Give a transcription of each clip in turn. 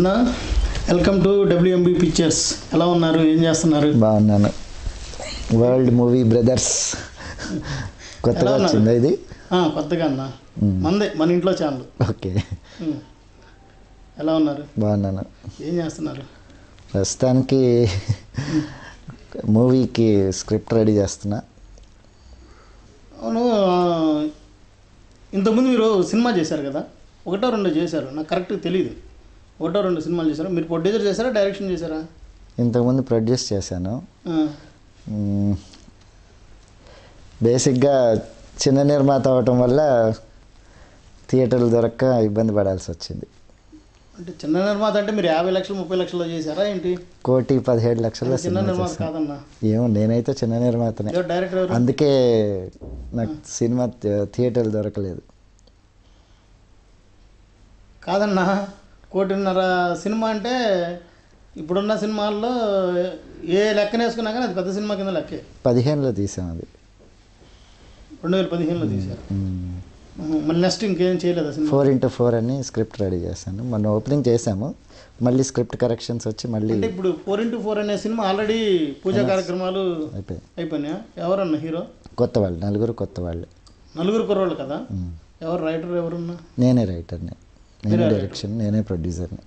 అన్న welcome to WMB pictures. ఎలా ఉన్నారు? ఏం చేస్తున్నారు? బాగున్నాను. వరల్డ్ మూవీ బ్రదర్స్ కొత్తగా వచ్చిందా ఇది? కొత్తగా అన్న, మందే, మన ఇంట్లో ఛానల్. ఓకే. ఎలా ఉన్నారు? బాగున్నాను. ఏం చేస్తున్నారు? ప్రస్తుతానికి మూవీకి స్క్రిప్ట్ రెడీ చేస్తున్నా. అవును, ఇంతకుముందు మీరు సినిమా చేశారు కదా, ఒకటో రెండో చేశారు, నాకు కరెక్ట్గా తెలియదు. ఒకటో రెండు సినిమాలు చేశారు. మీరు ప్రొడ్యూసర్ చేశారా, డైరెక్షన్ చేశారా? ఇంతకుముందు ప్రొడ్యూస్ చేశాను. బేసిక్గా చిన్న నిర్మాత అవటం వల్ల థియేటర్లు దొరక్క ఇబ్బంది పడాల్సి వచ్చింది. అంటే చిన్న నిర్మాత అంటే మీరు 50 లక్షలు 30 లక్షలు చేశారా ఏంటి? 1,17,00,000 చిన్న నిర్మాత కాదన్నా. ఏమో, నేనైతే చిన్న నిర్మాతనే. డైరెక్టర్ అందుకే నాకు సినిమా థియేటర్లు దొరకలేదు. కాదన్నా, 1,50,00,000 సినిమా అంటే ఇప్పుడున్న సినిమాల్లో ఏ లెక్కన వేసుకున్నా కానీ అది పెద్ద సినిమా కింద లెక్కే. 15లో తీసాం అది. 2015లో తీశారు. మళ్ళీ నెక్స్ట్ ఇంకేం చేయలేదు సినిమా? 4x4 అని స్క్రిప్ట్ రెడీ చేశాను. మొన్న ఓపెనింగ్ చేశాము, మళ్ళీ స్క్రిప్ట్ కరెక్షన్స్ వచ్చి మళ్ళీ. అంటే ఇప్పుడు 4x4 అనే సినిమా ఆల్రెడీ పూజా కార్యక్రమాలు అయిపోయినాయా? ఎవరన్నా హీరో? కొత్త వాళ్ళు, నలుగురు కొత్త వాళ్ళు. నలుగురు కుర్రోళ్ళు కదా? ఎవరు రైటర్? ఎవరున్నా? నేనే రైటర్ని, నేనే డైరెక్షన్, నేనే ప్రొడ్యూసర్ని.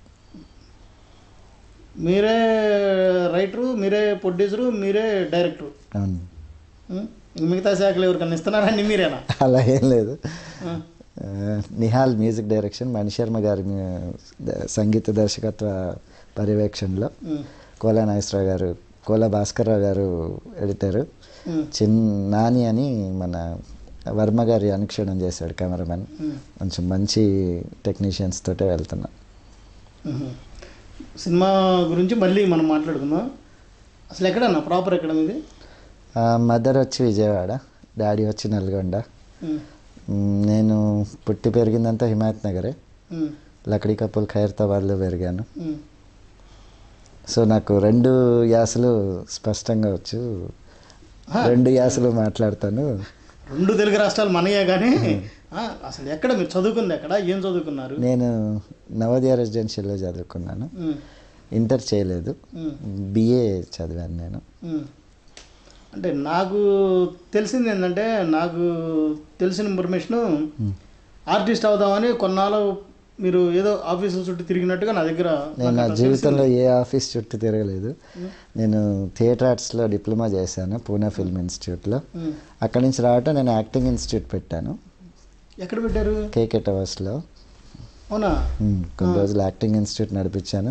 మీరే రైటరు, మీరే ప్రొడ్యూసరు, మీరే డైరెక్టరు. అవును. మిగతా శాఖలు ఎవరికన్నా ఇస్తున్నారా? అన్ని మీరేనా? అలా ఏం లేదు. నిహాల్ మ్యూజిక్ డైరెక్షన్, మణిశర్మ గారి సంగీత దర్శకత్వ పర్యవేక్షణలో, కోలా నాగేశ్వరరావు గారు, కోలా భాస్కర్రావు గారు ఎడిటరు, నాని అని మన వర్మ గారి అనుక్షణం చేశాడు కెమెరామెన్. కొంచెం మంచి టెక్నీషియన్స్ తోటే వెళ్తున్నా. సినిమా గురించి మళ్ళీ మనం మాట్లాడుకుందాం. అసలు ఎక్కడన్నా ప్రాపర్ ఎక్కడ మీది? మదర్ వచ్చి విజయవాడ, డాడీ వచ్చి నల్గొండ. నేను పుట్టి పెరిగిందంతా హిమాయత్ నగరే, లక్డీ కప్పుల్ ఖైరతాబాద్లో పెరిగాను. సో నాకు 2 యాసలు స్పష్టంగా వచ్చు, 2 యాసలు మాట్లాడతాను. 2 తెలుగు రాష్ట్రాలు మనయే కానీ అసలు ఎక్కడ మీరు చదువుకుంది? ఎక్కడ ఏం చదువుకున్నారు? నేను నవోదయ రెసిడెన్షియల్లో చదువుకున్నాను. ఇంటర్ చేయలేదు, BA చదివాను నేను. అంటే నాకు తెలిసింది ఏంటంటే, నాకు తెలిసిన ఇన్ఫర్మేషను, ఆర్టిస్ట్ అవుదామని కొన్నాళ్ళు మీరు ఏదో ఆఫీసుల చుట్టూ తిరిగినట్టుగా నా దగ్గర. నేను నా జీవితంలో ఏ ఆఫీస్ చుట్టూ తిరగలేదు. నేను థియేటర్ ఆర్ట్స్లో డిప్లొమా చేశాను పూణే ఫిల్మ్ ఇన్స్టిట్యూట్లో. అక్కడి నుంచి రావటం నేను యాక్టింగ్ ఇన్స్టిట్యూట్ పెట్టాను. ఎక్కడ పెట్టారు? KK టవర్స్లో. అవునా? కొన్ని రోజులు యాక్టింగ్ ఇన్స్టిట్యూట్ నడిపించాను.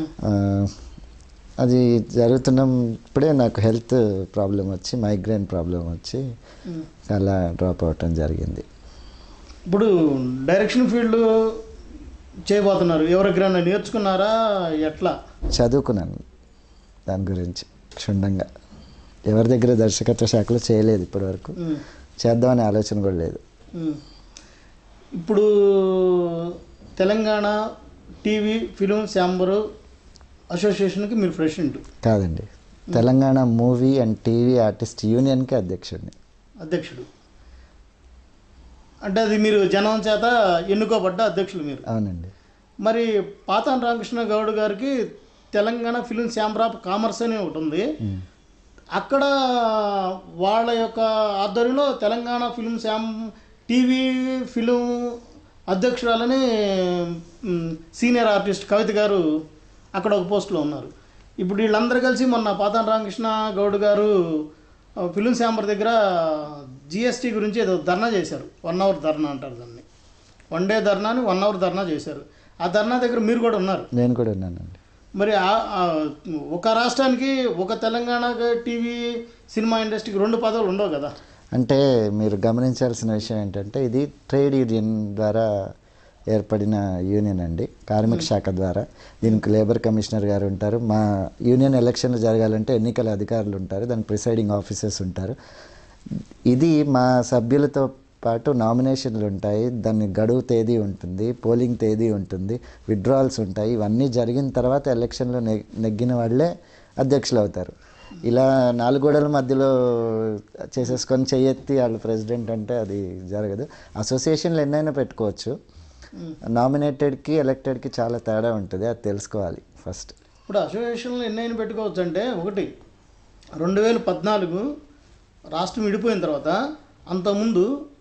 అది జరుగుతున్నప్పుడే నాకు హెల్త్ ప్రాబ్లం వచ్చి, మైగ్రేన్ ప్రాబ్లం వచ్చి అలా డ్రాప్ అవటం జరిగింది. ఇప్పుడు డైరెక్షన్ ఫీల్డ్ చేయబోతున్నారు, ఎవరికైనా నేర్చుకున్నారా? ఎట్లా? చదువుకున్నాను దాని గురించి క్షుణ్ణంగా. ఎవరి దగ్గర దర్శకత్వ శాఖలో చేయలేదు ఇప్పటివరకు, చేద్దామనే ఆలోచన కూడా లేదు. ఇప్పుడు తెలంగాణ టీవీ ఫిలిం ఛాంబరు అసోసియేషన్కి మీరు ప్రెసిడెంట్? కాదండి, Telangana movie and TV artist యూనియన్కి అధ్యక్షుడు. అంటే అది మీరు జనం చేత ఎన్నుకోబడ్డ అధ్యక్షులు మీరు? అవునండి. మరి పాతాన్ రామకృష్ణ గౌడ్ గారికి Telangana film chamber of commerce అని ఒకటి ఉంది, అక్కడ వాళ్ళ యొక్క ఆధ్వర్యంలో తెలంగాణ ఫిలిం టీవీ ఫిలిం అధ్యక్షురాలని సీనియర్ ఆర్టిస్ట్ కవిత గారు అక్కడ ఒక పోస్ట్లో ఉన్నారు. ఇప్పుడు వీళ్ళందరూ కలిసి మొన్న పాతాన్ రామకృష్ణ గౌడ్ గారు ఫిలిం ఛాంబర్ దగ్గర GST గురించి ఏదో ధర్నా చేశారు. 1 అవర్ ధర్నా అంటారు దాన్ని. 1 డే ధర్నా అని 1 అవర్ ధర్నా చేశారు. ఆ ధర్నా దగ్గర మీరు కూడా ఉన్నారు? నేను కూడా ఉన్నానండి. మరి ఒక రాష్ట్రానికి, ఒక తెలంగాణ టీవీ సినిమా ఇండస్ట్రీకి 2 పదవులు ఉండవు కదా? అంటే మీరు గమనించాల్సిన విషయం ఏంటంటే, ఇది ట్రేడ్ యూనియన్ ద్వారా ఏర్పడిన యూనియన్ అండి, కార్మిక శాఖ ద్వారా. దీనికి లేబర్ కమిషనర్ గారు ఉంటారు. మా యూనియన్ ఎలక్షన్లు జరగాలంటే ఎన్నికల అధికారులు ఉంటారు, దానికి ప్రిసైడింగ్ ఆఫీసర్స్ ఉంటారు. ఇది మా సభ్యులతో పాటు నామినేషన్లు ఉంటాయి, దాన్ని గడువు తేదీ ఉంటుంది, పోలింగ్ తేదీ ఉంటుంది, విత్డ్రాల్స్ ఉంటాయి. ఇవన్నీ జరిగిన తర్వాత ఎలక్షన్లో నెగ్గిన వాళ్ళే అధ్యక్షులు అవుతారు. ఇలా 4 గోడల మధ్యలో చేసేసుకొని చెయ్యెత్తి వాళ్ళు ప్రెసిడెంట్ అంటే అది జరగదు. అసోసియేషన్లు ఎన్నైనా పెట్టుకోవచ్చు, నామినేటెడ్కి ఎలక్టెడ్కి చాలా తేడా ఉంటుంది, అది తెలుసుకోవాలి ఫస్ట్. ఇప్పుడు అసోసియేషన్లో ఎన్నైనా పెట్టుకోవచ్చు అంటే, ఒకటి 2014 రాష్ట్రం విడిపోయిన తర్వాత అంతకుముందు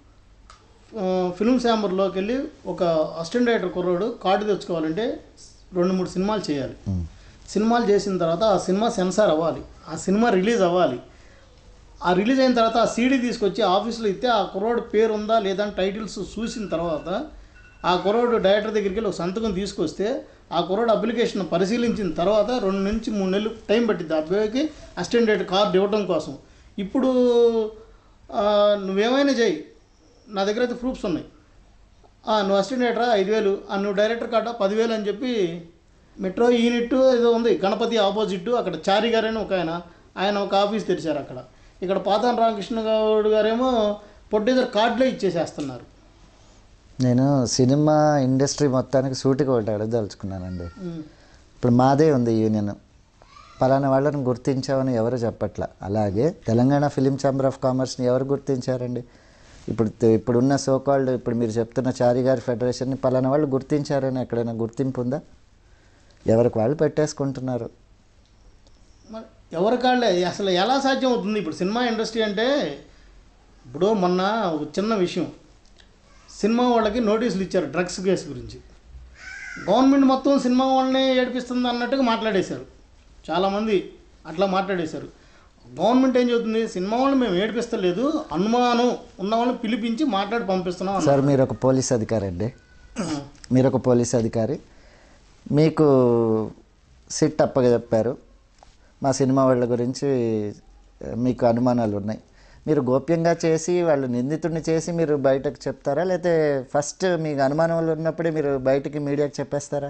ఫిల్మ్ ఛాంబర్లోకి వెళ్ళి ఒక అసిస్టెంట్ డైరెక్టర్ కుర్రాడు కార్డు తెచ్చుకోవాలంటే 2-3 సినిమాలు చేయాలి. సినిమాలు చేసిన తర్వాత ఆ సినిమా సెన్సార్ అవ్వాలి, ఆ సినిమా రిలీజ్ అవ్వాలి. ఆ రిలీజ్ అయిన తర్వాత ఆ సీడీ తీసుకొచ్చి ఆఫీస్లో ఇస్తే ఆ కుర్రాడు పేరు ఉందా లేదా అని టైటిల్స్ చూసిన తర్వాత ఆ కుర్రాడు డైరెక్టర్ దగ్గరికి వెళ్ళి ఒక సంతకం తీసుకొస్తే ఆ కుర్రాడు అప్లికేషన్ పరిశీలించిన తర్వాత 2 నుంచి 3 నెలలు టైం పట్టింది ఆ అబ్బాయికి అసిస్టెంట్ డైరెక్టర్ కార్డు ఇవ్వడం కోసం. ఇప్పుడు నువ్వేమైనా చేయి, నా దగ్గర అయితే ప్రూఫ్స్ ఉన్నాయి, నువ్వు అసిస్టెంట్ డైరెక్టరా 5,000, నువ్వు డైరెక్టర్ కార్డా 10,000 అని చెప్పి మెట్రో యూనిట్ ఏదో ఉంది గణపతి ఆపోజిట్, అక్కడ చారి గారు అని ఒక ఆయన ఒక ఆఫీస్ తెరిచారు అక్కడ. ఇక్కడ పాతాన్ రామకృష్ణ గౌడ్ గారేమో ప్రొడ్యూసర్ కార్డులే ఇచ్చేసేస్తున్నారు. నేను సినిమా ఇండస్ట్రీ మొత్తానికి సూటిగా ఒకటి అడగదలుచుకున్నానండి. ఇప్పుడు మాదే ఉంది యూనియన్, పలానా వాళ్ళని గుర్తించామని ఎవరు చెప్పట్లా. అలాగే తెలంగాణ ఫిలిం ఛాంబర్ ఆఫ్ కామర్స్ని ఎవరు గుర్తించారండి? ఇప్పుడున్న సోకాల్డ్ ఇప్పుడు మీరు చెప్తున్న చారి గారి ఫెడరేషన్ని పలానా వాళ్ళు గుర్తించారని ఎక్కడైనా గుర్తింపు ఉందా? ఎవరికి వాళ్ళు పెట్టేసుకుంటున్నారు. ఎవరికాళ్ళే అసలు ఎలా సాధ్యం అవుతుంది? ఇప్పుడు సినిమా ఇండస్ట్రీ అంటే, ఇప్పుడు మొన్న ఒక చిన్న విషయం, సినిమా వాళ్ళకి నోటీసులు ఇచ్చారు డ్రగ్స్ కేసు గురించి. గవర్నమెంట్ మొత్తం సినిమా వాళ్ళని ఏడిపిస్తుంది అన్నట్టుగా మాట్లాడేశారు, చాలామంది అట్లా మాట్లాడేశారు. గవర్నమెంట్ ఏం చెబుతుంది, సినిమా వాళ్ళని మేము ఏడిపిస్తలేదు, అనుమానం ఉన్న వాళ్ళని పిలిపించి మాట్లాడి పంపిస్తున్నాం. సార్ మీరు ఒక పోలీస్ అధికారి అండి, మీరు ఒక పోలీస్ అధికారి, మీకు సిట్ అప్పగా చెప్పారు, మా సినిమా వాళ్ళ గురించి మీకు అనుమానాలు ఉన్నాయి, మీరు గోప్యంగా చేసి వాళ్ళు నిందితుడిని చేసి మీరు బయటకు చెప్తారా, లేకపోతే ఫస్ట్ మీకు అనుమానాలు ఉన్నప్పుడే మీరు బయటికి మీడియాకి చెప్పేస్తారా?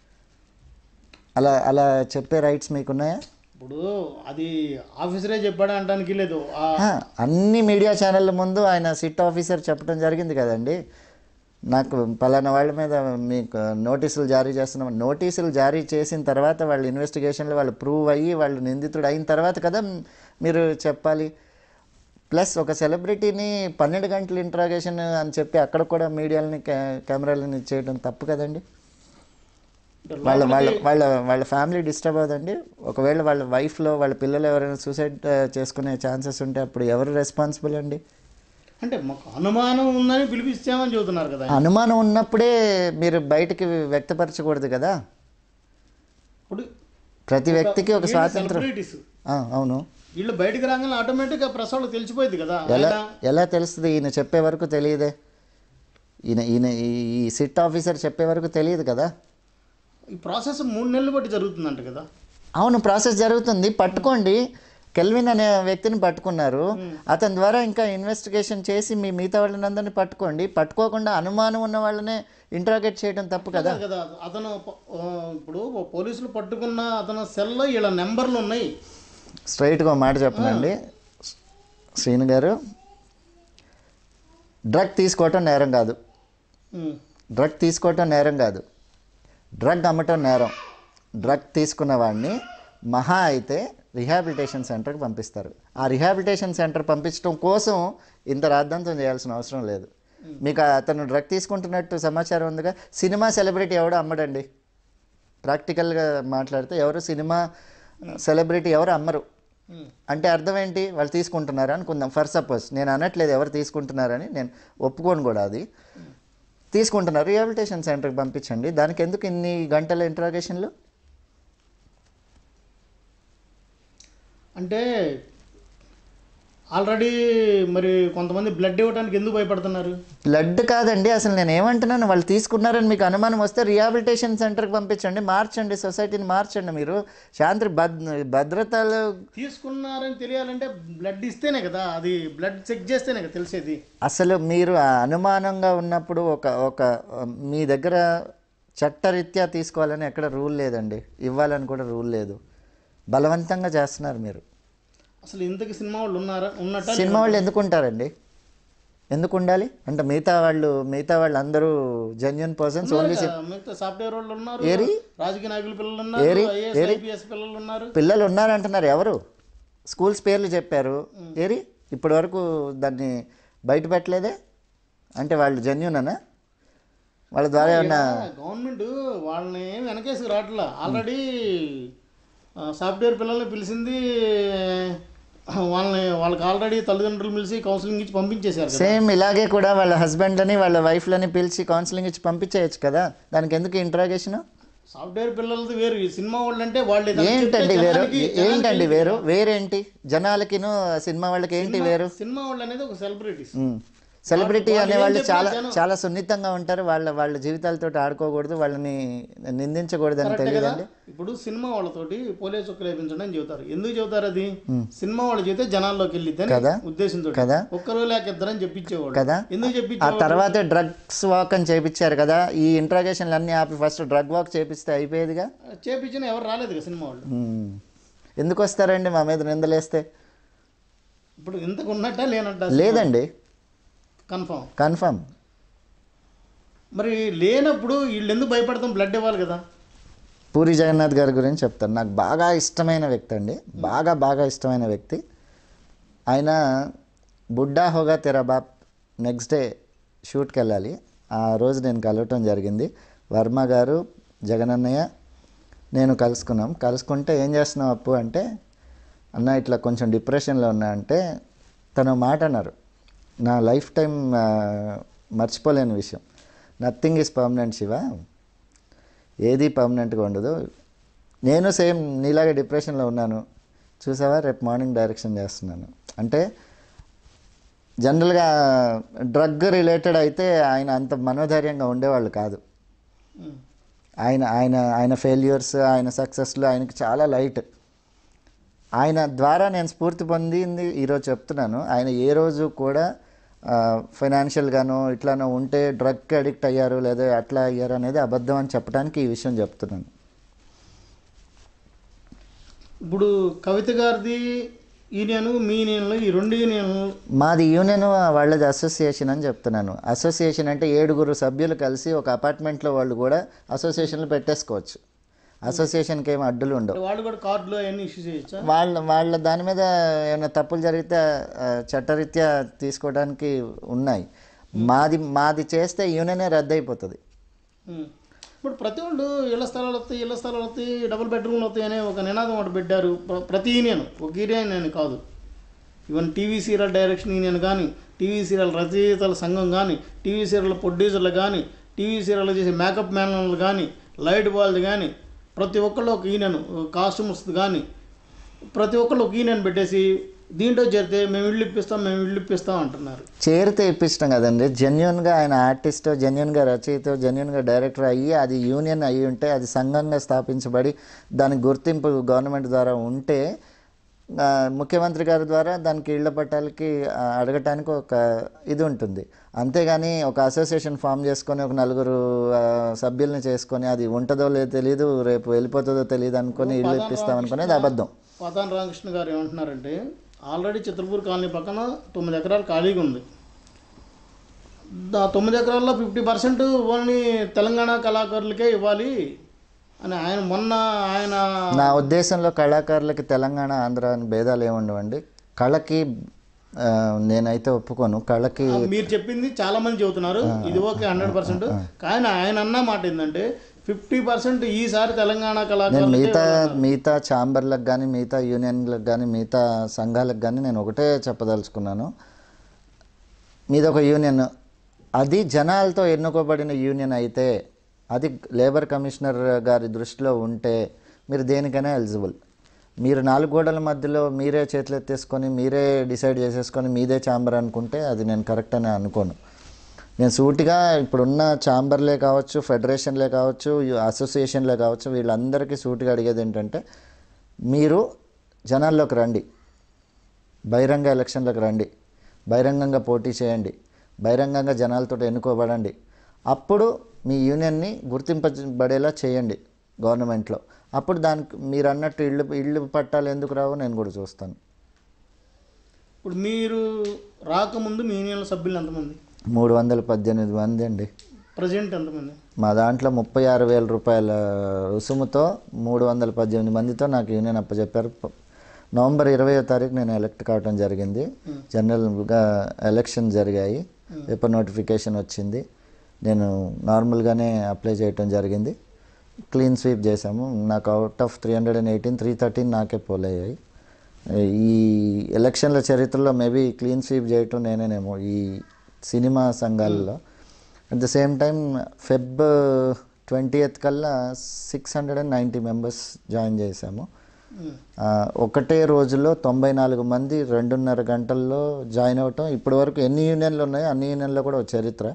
అలా చెప్పే రైట్స్ మీకున్నాయా? ఇప్పుడు అది ఆఫీసరే చెప్పాడు అనడానికి లేదు. అన్ని మీడియా ఛానళ్ళ ముందు ఆయన సిట్ ఆఫీసర్ చెప్పడం జరిగింది కదండి, నాకు పలానా వాళ్ళ మీద మీకు నోటీసులు జారీ చేస్తున్నాం. నోటీసులు జారీ చేసిన తర్వాత వాళ్ళ ఇన్వెస్టిగేషన్లో వాళ్ళు ప్రూవ్ అయ్యి వాళ్ళు నిందితుడు అయిన తర్వాత కదా మీరు చెప్పాలి. ప్లస్ ఒక సెలబ్రిటీని 12 గంటల ఇంట్రాగేషన్ అని చెప్పి అక్కడ కూడా మీడియాలని కెమెరాలని చేయడం తప్పు కదండి. వాళ్ళ వాళ్ళ వాళ్ళ వాళ్ళ ఫ్యామిలీ డిస్టర్బ్ అవుదండి. ఒకవేళ వాళ్ళ వైఫ్లో వాళ్ళ పిల్లలు ఎవరైనా సూసైడ్ చేసుకునే ఛాన్సెస్ ఉంటే అప్పుడు ఎవరు రెస్పాన్సిబుల్ అండి? అంటే మాకు అనుమానం ఉందని పిలిపిస్తామని చెబుతున్నారు కదా. అనుమానం ఉన్నప్పుడే మీరు బయటికి వ్యక్తపరచకూడదు కదా. ఇప్పుడు ప్రతి వ్యక్తికి ఒక స్వాతంత్రం. అవును, వీళ్ళు బయటికి రాగానే ఆటోమేటిక్గా ప్రెస్ వాళ్ళకి తెలిసిపోయింది కదా. ఎలా తెలుస్తుంది? ఈయన చెప్పే వరకు తెలియదే, ఈయన ఈ సిట్ ఆఫీసర్ చెప్పే వరకు తెలియదు కదా. ఈ ప్రాసెస్ 3 నెలలు బట్టి జరుగుతుందంట కదా. అవును, ప్రాసెస్ జరుగుతుంది. పట్టుకోండి, కెల్విన్ అనే వ్యక్తిని పట్టుకున్నారు, అతని ద్వారా ఇంకా ఇన్వెస్టిగేషన్ చేసి మిగతా వాళ్ళని అందరినీ పట్టుకోండి. పట్టుకోకుండా అనుమానం ఉన్న వాళ్ళనే ఇంట్రాగేట్ చేయడం తప్పు కదా. అతను ఇప్పుడు పోలీసులు పట్టుకున్న అతను సెల్లో వీళ్ళ నెంబర్లు ఉన్నాయి. స్ట్రైట్గా మాట చెప్పనండి శ్రీను గారు, డ్రగ్ తీసుకోవటం నేరం కాదు, డ్రగ్ తీసుకోవటం నేరం కాదు, డ్రగ్ అమ్మటం నేరం. డ్రగ్ తీసుకున్న వాడిని మహా అయితే రిహాబిలిటేషన్ సెంటర్కి పంపిస్తారు. ఆ రిహాబిలిటేషన్ సెంటర్ పంపించడం కోసం ఇంత రాద్ధాంతం చేయాల్సిన అవసరం లేదు. మీకు అతను డ్రగ్ తీసుకుంటున్నట్టు సమాచారం ఉందిగా. సినిమా సెలబ్రిటీ ఎవడో అమ్మడండి, ప్రాక్టికల్గా మాట్లాడితే ఎవరు సినిమా సెలబ్రిటీ ఎవరు అమ్మరు. అంటే అర్థం ఏంటి? వాళ్ళు తీసుకుంటున్నారు అనుకుందాం, ఫర్ సపోజ్. నేను అనట్లేదు ఎవరు తీసుకుంటున్నారని, నేను ఒప్పుకోను కూడా. అది తీసుకుంటున్నారు, రిహాబిలిటేషన్ సెంటర్కి పంపించండి. దానికి ఎందుకు ఇన్ని గంటల ఇంట్రాగేషన్లు? అంటే ఆల్రెడీ మరి కొంతమంది బ్లడ్ ఇవ్వడానికి ఎందుకు భయపడుతున్నారు? బ్లడ్ కాదండి, అసలు నేను ఏమంటున్నాను, వాళ్ళు తీసుకున్నారని మీకు అనుమానం వస్తే రిహాబిలిటేషన్ సెంటర్కి పంపించండి, మార్చండి, సొసైటీని మార్చండి. మీరు శాంతి భద్రతలు తీసుకున్నారని తెలియాలంటే బ్లడ్ ఇస్తేనే కదా, అది బ్లడ్ చెక్ చేస్తేనే కదా తెలిసేది. అసలు మీరు అనుమానంగా ఉన్నప్పుడు ఒక మీ దగ్గర చట్టరీత్యా తీసుకోవాలని ఎక్కడ రూల్ లేదండి, ఇవ్వాలని కూడా రూల్ లేదు. బలవంతంగా చేస్తున్నారు మీరు. అసలు ఇంతకి సినిమా వాళ్ళు ఉన్నారా? ఉన్నట్టు సినిమా వాళ్ళు ఎందుకు ఉంటారండి? ఎందుకు ఉండాలి అంటే మిగతా వాళ్ళు అందరూ జెన్యూన్ పర్సన్స్. ఓన్లీ సాఫ్ట్వేర్ వాళ్ళు ఉన్నారు, రాజకీయ నాయకుల పిల్లలు ఉన్నారు, పిల్లలు ఉన్నారంటున్నారు. ఎవరు? స్కూల్స్ పేర్లు చెప్పారు. ఏరి ఇప్పటి వరకు దాన్ని బయట పెట్టలేదే. అంటే వాళ్ళు జెన్యూన్ అనా? వాళ్ళ ద్వారా ఏమన్నా గవర్నమెంట్ వాళ్ళని ఏమి వెనకేసి రావట్లా. ఆల్రెడీ సాఫ్ట్వేర్ పిల్లల్ని పిలిచింది, వాళ్ళకి ఆల్రెడీ తల్లిదండ్రులు పిలిచి కౌన్సిలింగ్ ఇచ్చి పంపించేశారు. సేమ్ ఇలాగే కూడా వాళ్ళ హస్బెండ్లని వాళ్ళ వైఫ్లని పిలిచి కౌన్సిలింగ్ ఇచ్చి పంపించేయచ్చు కదా, దానికి ఎందుకు ఇంట్రాగేషన్? సాఫ్ట్వేర్ పిల్లలది వేరు, సినిమా వాళ్ళు అంటే వాళ్ళు ఏంటండి వేరు? ఏంటండి వేరు? వేరేంటి జనాలకిను సినిమా వాళ్ళకి ఏంటి వేరు? సినిమా వాళ్ళు అనేది ఒక సెలబ్రిటీ అనేవాళ్ళు చాలా చాలా సున్నితంగా ఉంటారు. వాళ్ళ జీవితాలతో ఆడుకోకూడదు, వాళ్ళని నిందించకూడదు అని తెలియదండి. ఇప్పుడు సినిమా వాళ్ళతోటి పోలీసు చొక్కలు వేయించండి అని చెబుతారు. ఎందుకు చెబుతారు? అది సినిమా వాళ్ళు చెబితే జనాల్లోకి వెళ్ళిద్దని కదా ఉద్దేశంతో కదా. ఒక్కరు లేక ఇద్దరని చెప్పించేవాడు కదా. ఎందుకు చెప్పించారు? ఆ తర్వాతే డ్రగ్స్ వాక్ అని చేపించారు కదా. ఈ ఇంట్రాగేషన్లు అన్ని ఆపి ఫస్ట్ డ్రగ్ వాక్ చేపిస్తే అయిపోయేదిగా. చేపించిన ఎవరు రాలేదు సినిమా వాళ్ళు. ఎందుకు వస్తారండి మా మీద నిందలేస్తే? ఇప్పుడు ఇంతకు ఉన్నట్ట లేనట్ట? లేదండి, కన్ఫర్మ్. మరి లేనప్పుడు వీళ్ళు ఎందుకు భయపడతాం? బ్లడ్ ఇవ్వాలి కదా. పూరి జగన్నాథ్ గారి గురించి చెప్తాను. నాకు బాగా ఇష్టమైన వ్యక్తి అండి, బాగా ఇష్టమైన వ్యక్తి. ఆయన బుడ్డా హోగా తెరా బాప్ నెక్స్ట్ డే షూట్కి వెళ్ళాలి. ఆ రోజు నేను కలవటం జరిగింది. వర్మ గారు, జగనన్నయ్య, నేను కలుసుకుంటే ఏం చేస్తున్నావు అప్పు అంటే, అన్న ఇట్లా కొంచెం డిప్రెషన్లో ఉన్నా అంటే తను మాట అన్నారు, నా లైఫ్ టైం మర్చిపోలేని విషయం. నథింగ్ ఈజ్ పర్మనెంట్ శివ, ఏది పర్మనెంట్గా ఉండదు. నేను సేమ్ నీలాగే డిప్రెషన్లో ఉన్నాను, చూసావా రేపు మార్నింగ్ డైరెక్షన్ చేస్తున్నాను అంటే. జనరల్గా డ్రగ్ రిలేటెడ్ అయితే ఆయన అంత మనోధైర్యంగా ఉండేవాళ్ళు కాదు. ఆయన ఫెయిల్యూర్స్, ఆయన సక్సెస్లు ఆయనకి చాలా లైట్. ఆయన ద్వారా నేను స్ఫూర్తి పొందింది ఈరోజు చెప్తున్నాను. ఆయన ఏ రోజు కూడా ఫైనాన్షియల్గానో ఇట్లానో ఉంటే డ్రగ్కి అడిక్ట్ అయ్యారు లేదా అట్లా అయ్యారు అనేది అబద్ధం అని చెప్పడానికి ఈ విషయం చెప్తున్నాను. ఇప్పుడు కవిత గారిది యూనియన్, మీ యూనియన్లో ఈ రెండు యూనియన్లు? మాది యూనియన్, వాళ్ళది అసోసియేషన్ అని చెప్తున్నాను. అసోసియేషన్ అంటే 7 సభ్యులు కలిసి ఒక అపార్ట్మెంట్లో వాళ్ళు కూడా అసోసియేషన్లు పెట్టేసుకోవచ్చు. అసోసియేషన్కి ఏమి అడ్డులు ఉండవు. వాళ్ళు కూడా కార్డులు అవన్నీ ఇష్యూ చేయొచ్చా? వాళ్ళ దాని మీద ఏమైనా తప్పులు జరిగితే చట్టరీత్యా తీసుకోవడానికి ఉన్నాయి. మాది చేస్తే యూనియనే రద్దు అయిపోతుంది. ఇప్పుడు ప్రతి వాళ్ళు ఇళ్ల స్థలాలు వస్తాయి, డబుల్ బెడ్రూమ్లు వస్తాయి అనే ఒక నినాదం ఒకటి పెట్టారు. ప్రతి యూనియన్, ఒక యూనియన్ అని కాదు. Even TV serial direction union కానీ, టీవీ సీరియల్ రచయితల సంఘం కానీ, టీవీ సీరియల్ ప్రొడ్యూసర్లు కానీ, టీవీ సీరియల్ చేసే మేకప్ మ్యాన్లు కానీ, లైట్ బాల్ది కానీ, ప్రతి ఒక్కళ్ళు ఒక యూనియన్, కాస్ట్యూమ్స్ కానీ ప్రతి ఒక్కళ్ళు ఒక యూనియన్ పెట్టేసి దీంట్లో చేరితే మేము ఇల్లు ఇప్పిస్తాం అంటున్నారు. చేరితే ఇప్పిస్తాం కదండి. జెన్యున్గా ఆయన ఆర్టిస్ట్, జెన్యున్గా రచయిత, జెన్యున్గా డైరెక్టర్ అయ్యి అది యూనియన్ అయ్యి ఉంటే, అది సంఘంగా స్థాపించబడి దానికి గుర్తింపు గవర్నమెంట్ ద్వారా ఉంటే, ముఖ్యమంత్రి గారి ద్వారా దానికి ఇళ్ల పట్టాలకి అడగటానికి ఒక ఇది ఉంటుంది. అంతేగాని ఒక అసోసియేషన్ ఫామ్ చేసుకొని ఒక 4 సభ్యుల్ని చేసుకొని అది ఉంటుందో లేదో తెలియదు, రేపు వెళ్ళిపోతుందో తెలియదు అనుకొని ఇల్లు ఇప్పిస్తాం అనుకునేది అబద్ధం. పాతాన్ రామకృష్ణ గారు ఏమంటున్నారంటే, ఆల్రెడీ చిత్రపూర్ కాలనీ పక్కన 9 ఎకరాలు ఖాళీగా ఉంది. 9 ఎకరాల్లో 50% ఓన్లీ తెలంగాణ కళాకారులకే ఇవ్వాలి అని ఆయన నా ఉద్దేశంలో కళాకారులకి తెలంగాణ, ఆంధ్ర అని భేదాలు ఏముండవండి. కళకి నేనైతే ఒప్పుకోను. కళకి మీరు చెప్పింది చాలా మంది చెబుతున్నారు, ఇది ఓకే 100%. కానీ ఆయన అన్న మాట ఏంటంటే 50% ఈసారి తెలంగాణ కళాకారులు. మిగతా ఛాంబర్లకు కానీ, మిగతా యూనియన్లకు కానీ, మిగతా సంఘాలకు కానీ నేను ఒకటే చెప్పదలుచుకున్నాను. మీది ఒక యూనియన్, అది జనాలతో ఎన్నుకోబడిన యూనియన్ అయితే, అది లేబర్ కమిషనర్ గారి దృష్టిలో ఉంటే మీరు దేనికైనా ఎలిజిబుల్. మీరు 4 గోడల మధ్యలో మీరే చేతులు ఎత్తేసుకొని మీరే డిసైడ్ చేసేసుకొని మీదే ఛాంబర్ అనుకుంటే అది నేను కరెక్ట్ అని అనుకోను. నేను సూటిగా ఇప్పుడున్న ఛాంబర్లే కావచ్చు, ఫెడరేషన్లే కావచ్చు, అసోసియేషన్లే కావచ్చు, వీళ్ళందరికీ సూటిగా అడిగేది ఏంటంటే, మీరు జనాల్లోకి రండి, బహిరంగ ఎలక్షన్లకు రండి, బహిరంగంగా పోటీ చేయండి, బహిరంగంగా జనాలతో ఎన్నుకోబడండి. అప్పుడు మీ యూనియన్ని గుర్తింపబడేలా చేయండి గవర్నమెంట్లో. అప్పుడు దానికి మీరు అన్నట్టు ఇళ్ళు పట్టాలు ఎందుకు రావో నేను కూడా చూస్తాను. ఇప్పుడు మీరు రాకముందు మీ యూనియన్లో సభ్యులు ఎంతమంది? 318 మంది అండి. ప్రజెంట్ ఎంతమంది? మా దాంట్లో 36,000 రూపాయల రుసుముతో 318 మందితో నాకు యూనియన్ అప్పచెప్పారు. నవంబర్ 20వ తారీఖు నేను ఎలక్ట్ కావడం జరిగింది. జనరల్గా ఎలక్షన్ జరిగాయి, పేపర్ నోటిఫికేషన్ వచ్చింది. నేను నార్మల్గానే అప్లై చేయటం జరిగింది. క్లీన్ స్వీప్ చేశాము. నాకు అవుట్ ఆఫ్ 318 313 నాకే పోలయ్యాయి. ఈ ఎలక్షన్ల చరిత్రలో మేబీ క్లీన్ స్వీప్ చేయటం నేనేనేమో ఈ సినిమా సంఘాలలో. At the same time Feb 20th కల్లా 690 మెంబర్స్ జాయిన్ చేశాము. ఒకటే రోజులో 94 మంది 2.5 గంటల్లో జాయిన్ అవ్వటం. ఇప్పటి వరకు ఎన్ని యూనియన్లు ఉన్నాయో అన్ని యూనియన్లో కూడా ఒక చరిత్ర.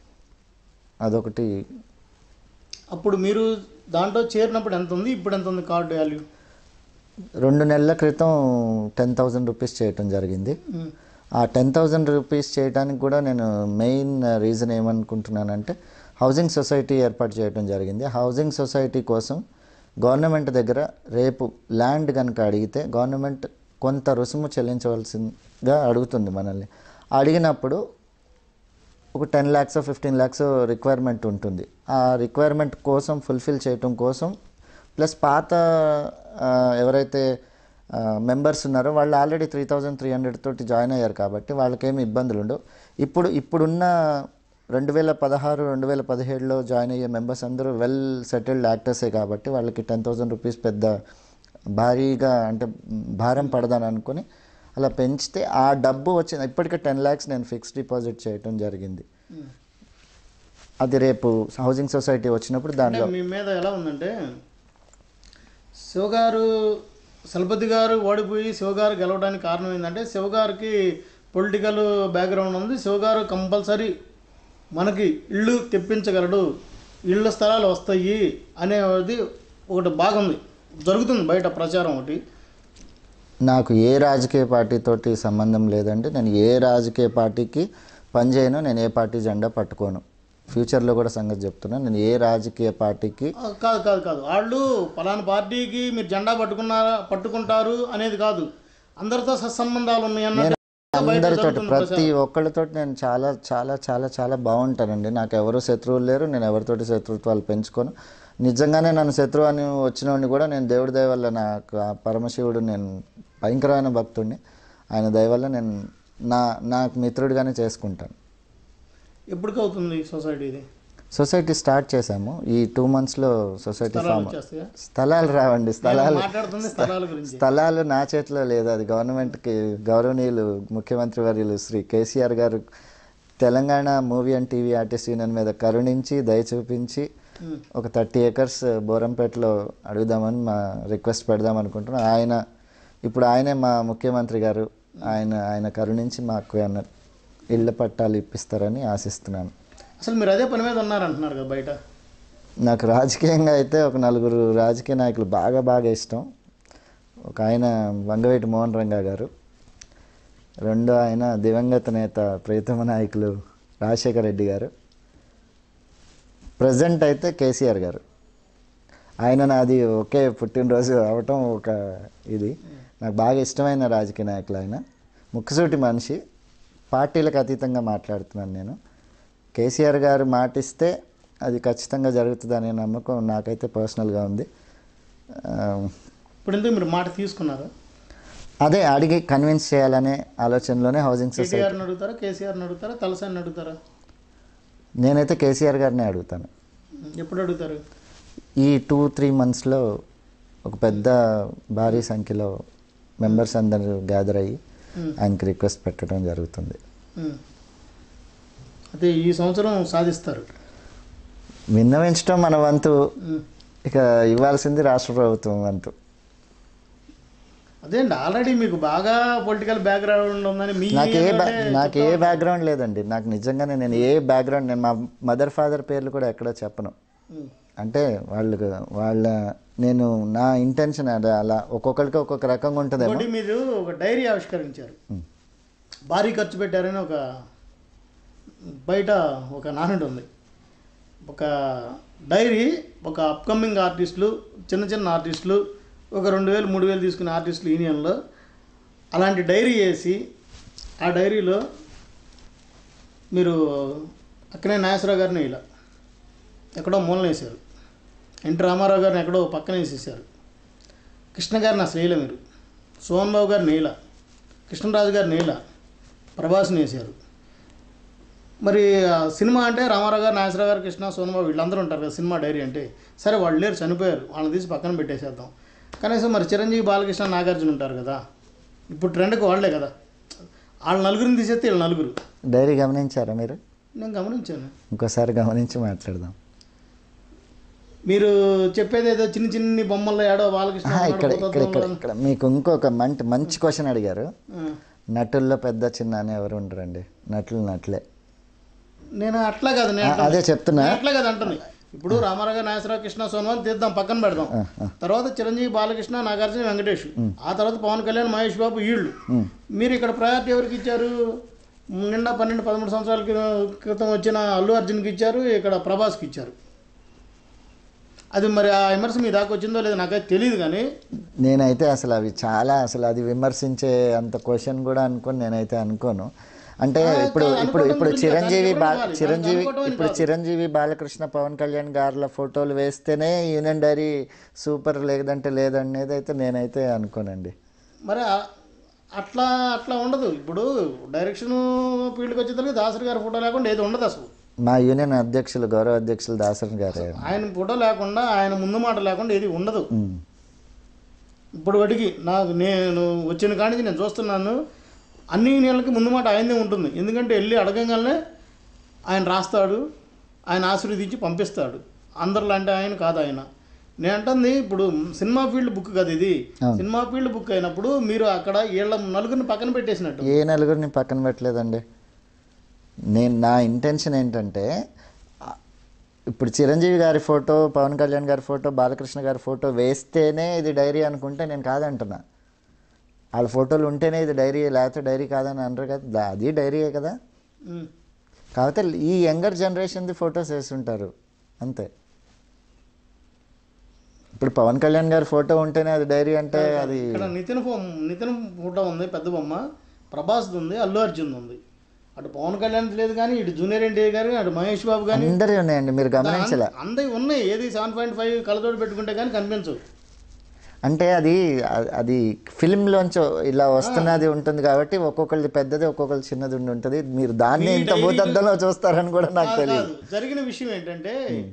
అదొకటి. అప్పుడు మీరు దాంట్లో చేరినప్పుడు ఎంత ఉంది, ఇప్పుడు ఎంత ఉంది కార్డు వాల్యూ? 2 నెలల క్రితం 10,000 రూపీస్ చేయటం జరిగింది. ఆ 10,000 రూపీస్ చేయడానికి కూడా నేను మెయిన్ రీజన్ ఏమనుకుంటున్నానంటే హౌసింగ్ సొసైటీ ఏర్పాటు చేయడం జరిగింది. హౌసింగ్ సొసైటీ కోసం గవర్నమెంట్ దగ్గర రేపు ల్యాండ్ కనుక అడిగితే గవర్నమెంట్ కొంత రుసుము చెల్లించవలసిందిగా అడుగుతుంది మనల్ని. అడిగినప్పుడు ఒక 10 lakhs 15 lakhs రిక్వైర్మెంట్ ఉంటుంది. ఆ రిక్వైర్మెంట్ కోసం ఫుల్ఫిల్ చేయటం కోసం ప్లస్ పాత ఎవరైతే మెంబర్స్ ఉన్నారో వాళ్ళు ఆల్రెడీ 3,300 తోటి జాయిన్ అయ్యారు కాబట్టి వాళ్ళకేమి ఇబ్బందులు ఉండవు. ఇప్పుడున్న 2016 2017లో జాయిన్ అయ్యే మెంబర్స్ అందరూ వెల్ సెటిల్డ్ యాక్టర్సే కాబట్టి వాళ్ళకి 10,000 రూపీస్ పెద్ద భారీగా అంటే భారం పడదని అనుకుని అలా పెంచితే ఆ డబ్బు వచ్చింది. ఇప్పటికే 10 lakhs నేను ఫిక్స్డ్ డిపాజిట్ చేయటం జరిగింది. అది రేపు హౌసింగ్ సొసైటీ వచ్చినప్పుడు దాంట్లో మీ మీద ఎలా ఉందంటే శివగారు చలపతి గారు ఓడిపోయి శివగారు గెలవడానికి కారణం ఏంటంటే శివగారికి పొలిటికల్ బ్యాక్గ్రౌండ్ ఉంది. శివగారు కంపల్సరీ మనకి ఇళ్ళు తెప్పించగలడు, ఇళ్ళ స్థలాలు వస్తాయి అనేది ఒకటి బాగుంది, జరుగుతుంది బయట ప్రచారం ఒకటి. నాకు ఏ రాజకీయ పార్టీతోటి సంబంధం లేదండి. నేను ఏ రాజకీయ పార్టీకి పనిచేయను. నేను ఏ పార్టీ జెండా పట్టుకోను. ఫ్యూచర్లో కూడా సంగతి చెప్తున్నా. నేను ఏ రాజకీయ పార్టీకి కాదు వాళ్ళు పలానా పార్టీకి మీరు జెండా పట్టుకుంటారు అనేది కాదు, అందరితో సత్సంబంధాలు ఉన్నాయి అన్న అందరితో ప్రతి ఒక్కళ్ళతో నేను చాలా చాలా చాలా చాలా బాగుంటానండి. నాకు ఎవరు శత్రువులు లేరు. నేను ఎవరితోటి శత్రుత్వాలు పెంచుకోను. నిజంగానే నన్ను శత్రువు అని వచ్చినోడిని కూడా నేను దేవుడి దయ వల్ల నాకు ఆ పరమశివుడు, నేను భయంకరమైన భక్తుడిని, ఆయన దయ వల్ల నేను నాకు మిత్రుడిగానే చేసుకుంటాను. ఎప్పటికి అవుతుంది సొసైటీ స్టార్ట్ చేశాము. ఈ 2 monthsలో సొసైటీ ఫామ్. స్థలాలు రావండి. స్థలాలు నా చేతిలో లేదు. అది గవర్నమెంట్కి గౌరవనీయులు ముఖ్యమంత్రి వర్యులు Shri KCR garu Telangana movie and TV artist union మీద కరుణించి దయ చూపించి ఒక 30 acres బోరంపేటలో అడుగుదామని మా రిక్వెస్ట్ పెడదాం అనుకుంటున్నాం. ఆయనే మా ముఖ్యమంత్రి గారు. ఆయన కరుణించి మాకు ఇళ్ళ పట్టాలు ఇప్పిస్తారని ఆశిస్తున్నాను. అసలు మీరు అదే పని మీద ఉన్నారంటున్నారు కదా బయట. నాకు రాజకీయంగా అయితే ఒక 4 రాజకీయ నాయకులు బాగా ఇష్టం. ఒక ఆయన వంగవేటి మోహన్ రంగా గారు, రెండో ఆయన దివంగత నేత ప్రియతమ నాయకులు రాజశేఖర రెడ్డి గారు, ప్రజెంట్ అయితే కేసీఆర్ గారు. ఆయన నాది ఒకే పుట్టినరోజు అవటం ఒక ఇది. నాకు బాగా ఇష్టమైన రాజకీయ నాయకులు ఆయన. ముక్కుసూటి మనిషి, పార్టీలకు అతీతంగా మాట్లాడుతున్నాను నేను. కేసీఆర్ గారు మాటిస్తే అది ఖచ్చితంగా జరుగుతుంది అనే నమ్మకం నాకైతే పర్సనల్గా ఉంది. ఇప్పుడు ఎందుకు మీరు మాట తీసుకున్నారు? అదే అడిగి కన్విన్స్ చేయాలనే ఆలోచనలోనే హౌసింగ్ సొసైటీ. అడుగుతారా, కేసీఆర్ని అడుగుతారా, తలసాని అడుగుతారా? నేనైతే కేసీఆర్ గారిని అడుగుతాను. ఎప్పుడు అడుగుతారు? ఈ 2-3 monthsలో ఒక పెద్ద భారీ సంఖ్యలో మెంబర్స్ అందరూ గ్యాదర్ అయ్యి ఆయనకి రిక్వెస్ట్ పెట్టడం జరుగుతుంది. అదే ఈ సంవత్సరం సాధిస్తారు. విన్నవించడం మన వంతు, ఇక ఇవ్వాల్సింది రాష్ట్ర ప్రభుత్వం వంతు. అదే అండి, ఆల్రెడీ మీకు బాగా పొలిటికల్ బ్యాక్గ్రౌండ్ ఉందని. నాకు ఏ బ్యాక్గ్రౌండ్ లేదండి. నాకు నిజంగానే నేను ఏ బ్యాక్గ్రౌండ్, నేను మా మదర్ ఫాదర్ పేర్లు కూడా ఎక్కడ చెప్పను. అంటే నేను నా ఇంటెన్షన్ అలా ఒక్కొక్కరికి ఒక్కొక్క రకంగా ఉంటుంది. మీరు ఒక డైరీ ఆవిష్కరించారు, భారీ ఖర్చు పెట్టారని ఒక బయట ఒక నానుడి ఉంది. ఒక డైరీ, ఒక అప్కమింగ్ ఆర్టిస్టులు, చిన్న ఆర్టిస్టులు, ఒక 2,000 3,000 తీసుకునే ఆర్టిస్టులు యూనియన్లో అలాంటి డైరీ వేసి ఆ డైరీలో మీరు అక్కనే నాగేశ్వరరావు గారిని ఇలా ఎక్కడో మూలన వేశారు, ఎన్టీ రామారావు గారిని ఎక్కడో పక్కన వేసేసారు, కృష్ణ గారిని అసలు వేయలే మీరు, సోహన్ బాబు గారిని వేయలా, కృష్ణరాజు గారిని వేయలా, ప్రభాస్ని వేశారు. మరి సినిమా అంటే రామారావు గారు, నాగేశ్వరరావు గారు, కృష్ణ, సోనమ వీళ్ళందరూ ఉంటారు కదా సినిమా డైరీ అంటే. సరే వాళ్ళు లేరు, చనిపోయారు, వాళ్ళని తీసి పక్కన పెట్టేసేద్దాం. కనీసం మరి చిరంజీవి, బాలకృష్ణ, నాగార్జున ఉంటారు కదా, ఇప్పుడు ట్రెండ్కి వాళ్ళే కదా. వాళ్ళ నలుగురిని తీసేస్తే వీళ్ళు నలుగురు. డైరీ గమనించారా మీరు? నేను గమనించాను. ఇంకోసారి గమనించి మాట్లాడదాం. మీరు చెప్పేది ఏదో చిన్న చిన్ని బొమ్మల్లో ఏడో బాలకృష్ణ ఇక్కడ మీకు ఇంకొక మంచి క్వశ్చన్ అడిగారు. నటుల్లో పెద్ద చిన్న అని ఎవరు ఉండరండి, నటులే. నేను అట్లా కాదు, అదే చెప్తున్నా, అట్లా కాదు అంటుంది. ఇప్పుడు రామారావు గారు, నాగేశ్వరరావు, కృష్ణ, సోనవాన్ని తీద్దాం, పక్కన పెడదాం. తర్వాత చిరంజీవి, బాలకృష్ణ, నాగార్జున, వెంకటేష్, ఆ తర్వాత పవన్ కళ్యాణ్, మహేష్ బాబు, వీళ్ళు. మీరు ఇక్కడ ప్రయారిటీ ఎవరికి ఇచ్చారు? నిండా 12-13 సంవత్సరాల క్రితం వచ్చిన అల్లు అర్జున్కి ఇచ్చారు, ఇక్కడ ప్రభాస్కి ఇచ్చారు. అది మరి ఆ విమర్శ మీ దాకా వచ్చిందో లేదో నాకైతే తెలియదు. కానీ నేనైతే అసలు అవి చాలా అసలు అది విమర్శించే అంత క్వశ్చన్ కూడా నేనైతే అనుకోను. అంటే ఇప్పుడు చిరంజీవి, బాలకృష్ణ, పవన్ కళ్యాణ్ గారుల ఫోటోలు వేస్తేనే యూనియన్ డైరీ సూపర్, లేదంటే లేదనేది అయితే నేనైతే అనుకోనండి. మరి అట్లా ఉండదు. ఇప్పుడు డైరెక్షన్ ఫీల్డ్కి వచ్చేసరికి దాసరి గారి ఫోటో లేకుండా ఏది ఉండదు అసలు. మా యూనియన్ అధ్యక్షులు, గౌరవ అధ్యక్షులు దాసరి గారు, ఆయన ఫోటో లేకుండా, ఆయన ముందు మాట లేకుండా ఏది ఉండదు. ఇప్పుడు వాటికి నేను వచ్చిన కాడికి నేను చూస్తున్నాను, అన్ని యూనియన్లకి ముందు మాట ఆయనే ఉంటుంది. ఎందుకంటే వెళ్ళి అడగంగానే ఆయన రాస్తాడు, ఆయన ఆశీర్వదించి పంపిస్తాడు. అందరిలాంటి ఆయన కాదు ఆయన. నేను అంటుంది ఇప్పుడు సినిమా ఫీల్డ్ బుక్ కదా ఇది. సినిమా ఫీల్డ్ బుక్ అయినప్పుడు మీరు అక్కడ వీళ్ళ నలుగురిని పక్కన పెట్టేసినట్టు. ఏ నలుగురిని పక్కన పెట్టలేదండి. నా ఇంటెన్షన్ ఏంటంటే, ఇప్పుడు చిరంజీవి గారి ఫోటో, పవన్ కళ్యాణ్ గారి ఫోటో, బాలకృష్ణ గారి ఫోటో వేస్తేనే ఇది డైరీ అనుకుంటే నేను కాదంటున్నా. వాళ్ళ ఫోటోలు ఉంటేనే ఇది డైరీ, లేకపోతే డైరీ కాదని అనరు కదా, అది డైరీయే కదా. కాకపోతే ఈ యంగర్ జనరేషన్ది ఫొటోస్ వేస్తుంటారు అంతే. ఇప్పుడు పవన్ కళ్యాణ్ గారి ఫోటో ఉంటేనే అది డైరీ అంటే అది. ఇక్కడ నితిన్ ఫోటో ఉంది, పెద్ద బొమ్మ. ప్రభాస్ ఉంది, అల్లు అర్జున్ ఉంది. అటు పవన్ కళ్యాణ్ లేదు కానీ, ఇటు జూనియర్ ఎన్టీఆర్ గారు, అటు మహేష్ బాబు కానీ అందరి ఉన్నాయండి. మీరు గమనించలే? అందరి ఉన్నాయి. ఏది 7.5 కళ్ళతోటి పెట్టుకుంటే కానీ కనిపించవు. అంటే అది ఫిల్మ్లోంచి ఇలా వస్తున్నది ఉంటుంది కాబట్టి ఒక్కొక్కరిది పెద్దది, ఒక్కొక్కరి చిన్నది ఉంటుంది. మీరు దాన్ని ఇంత భూతద్దంలో చూస్తారని కూడా నాకు తెలియదు. జరిగిన విషయం ఏంటంటే,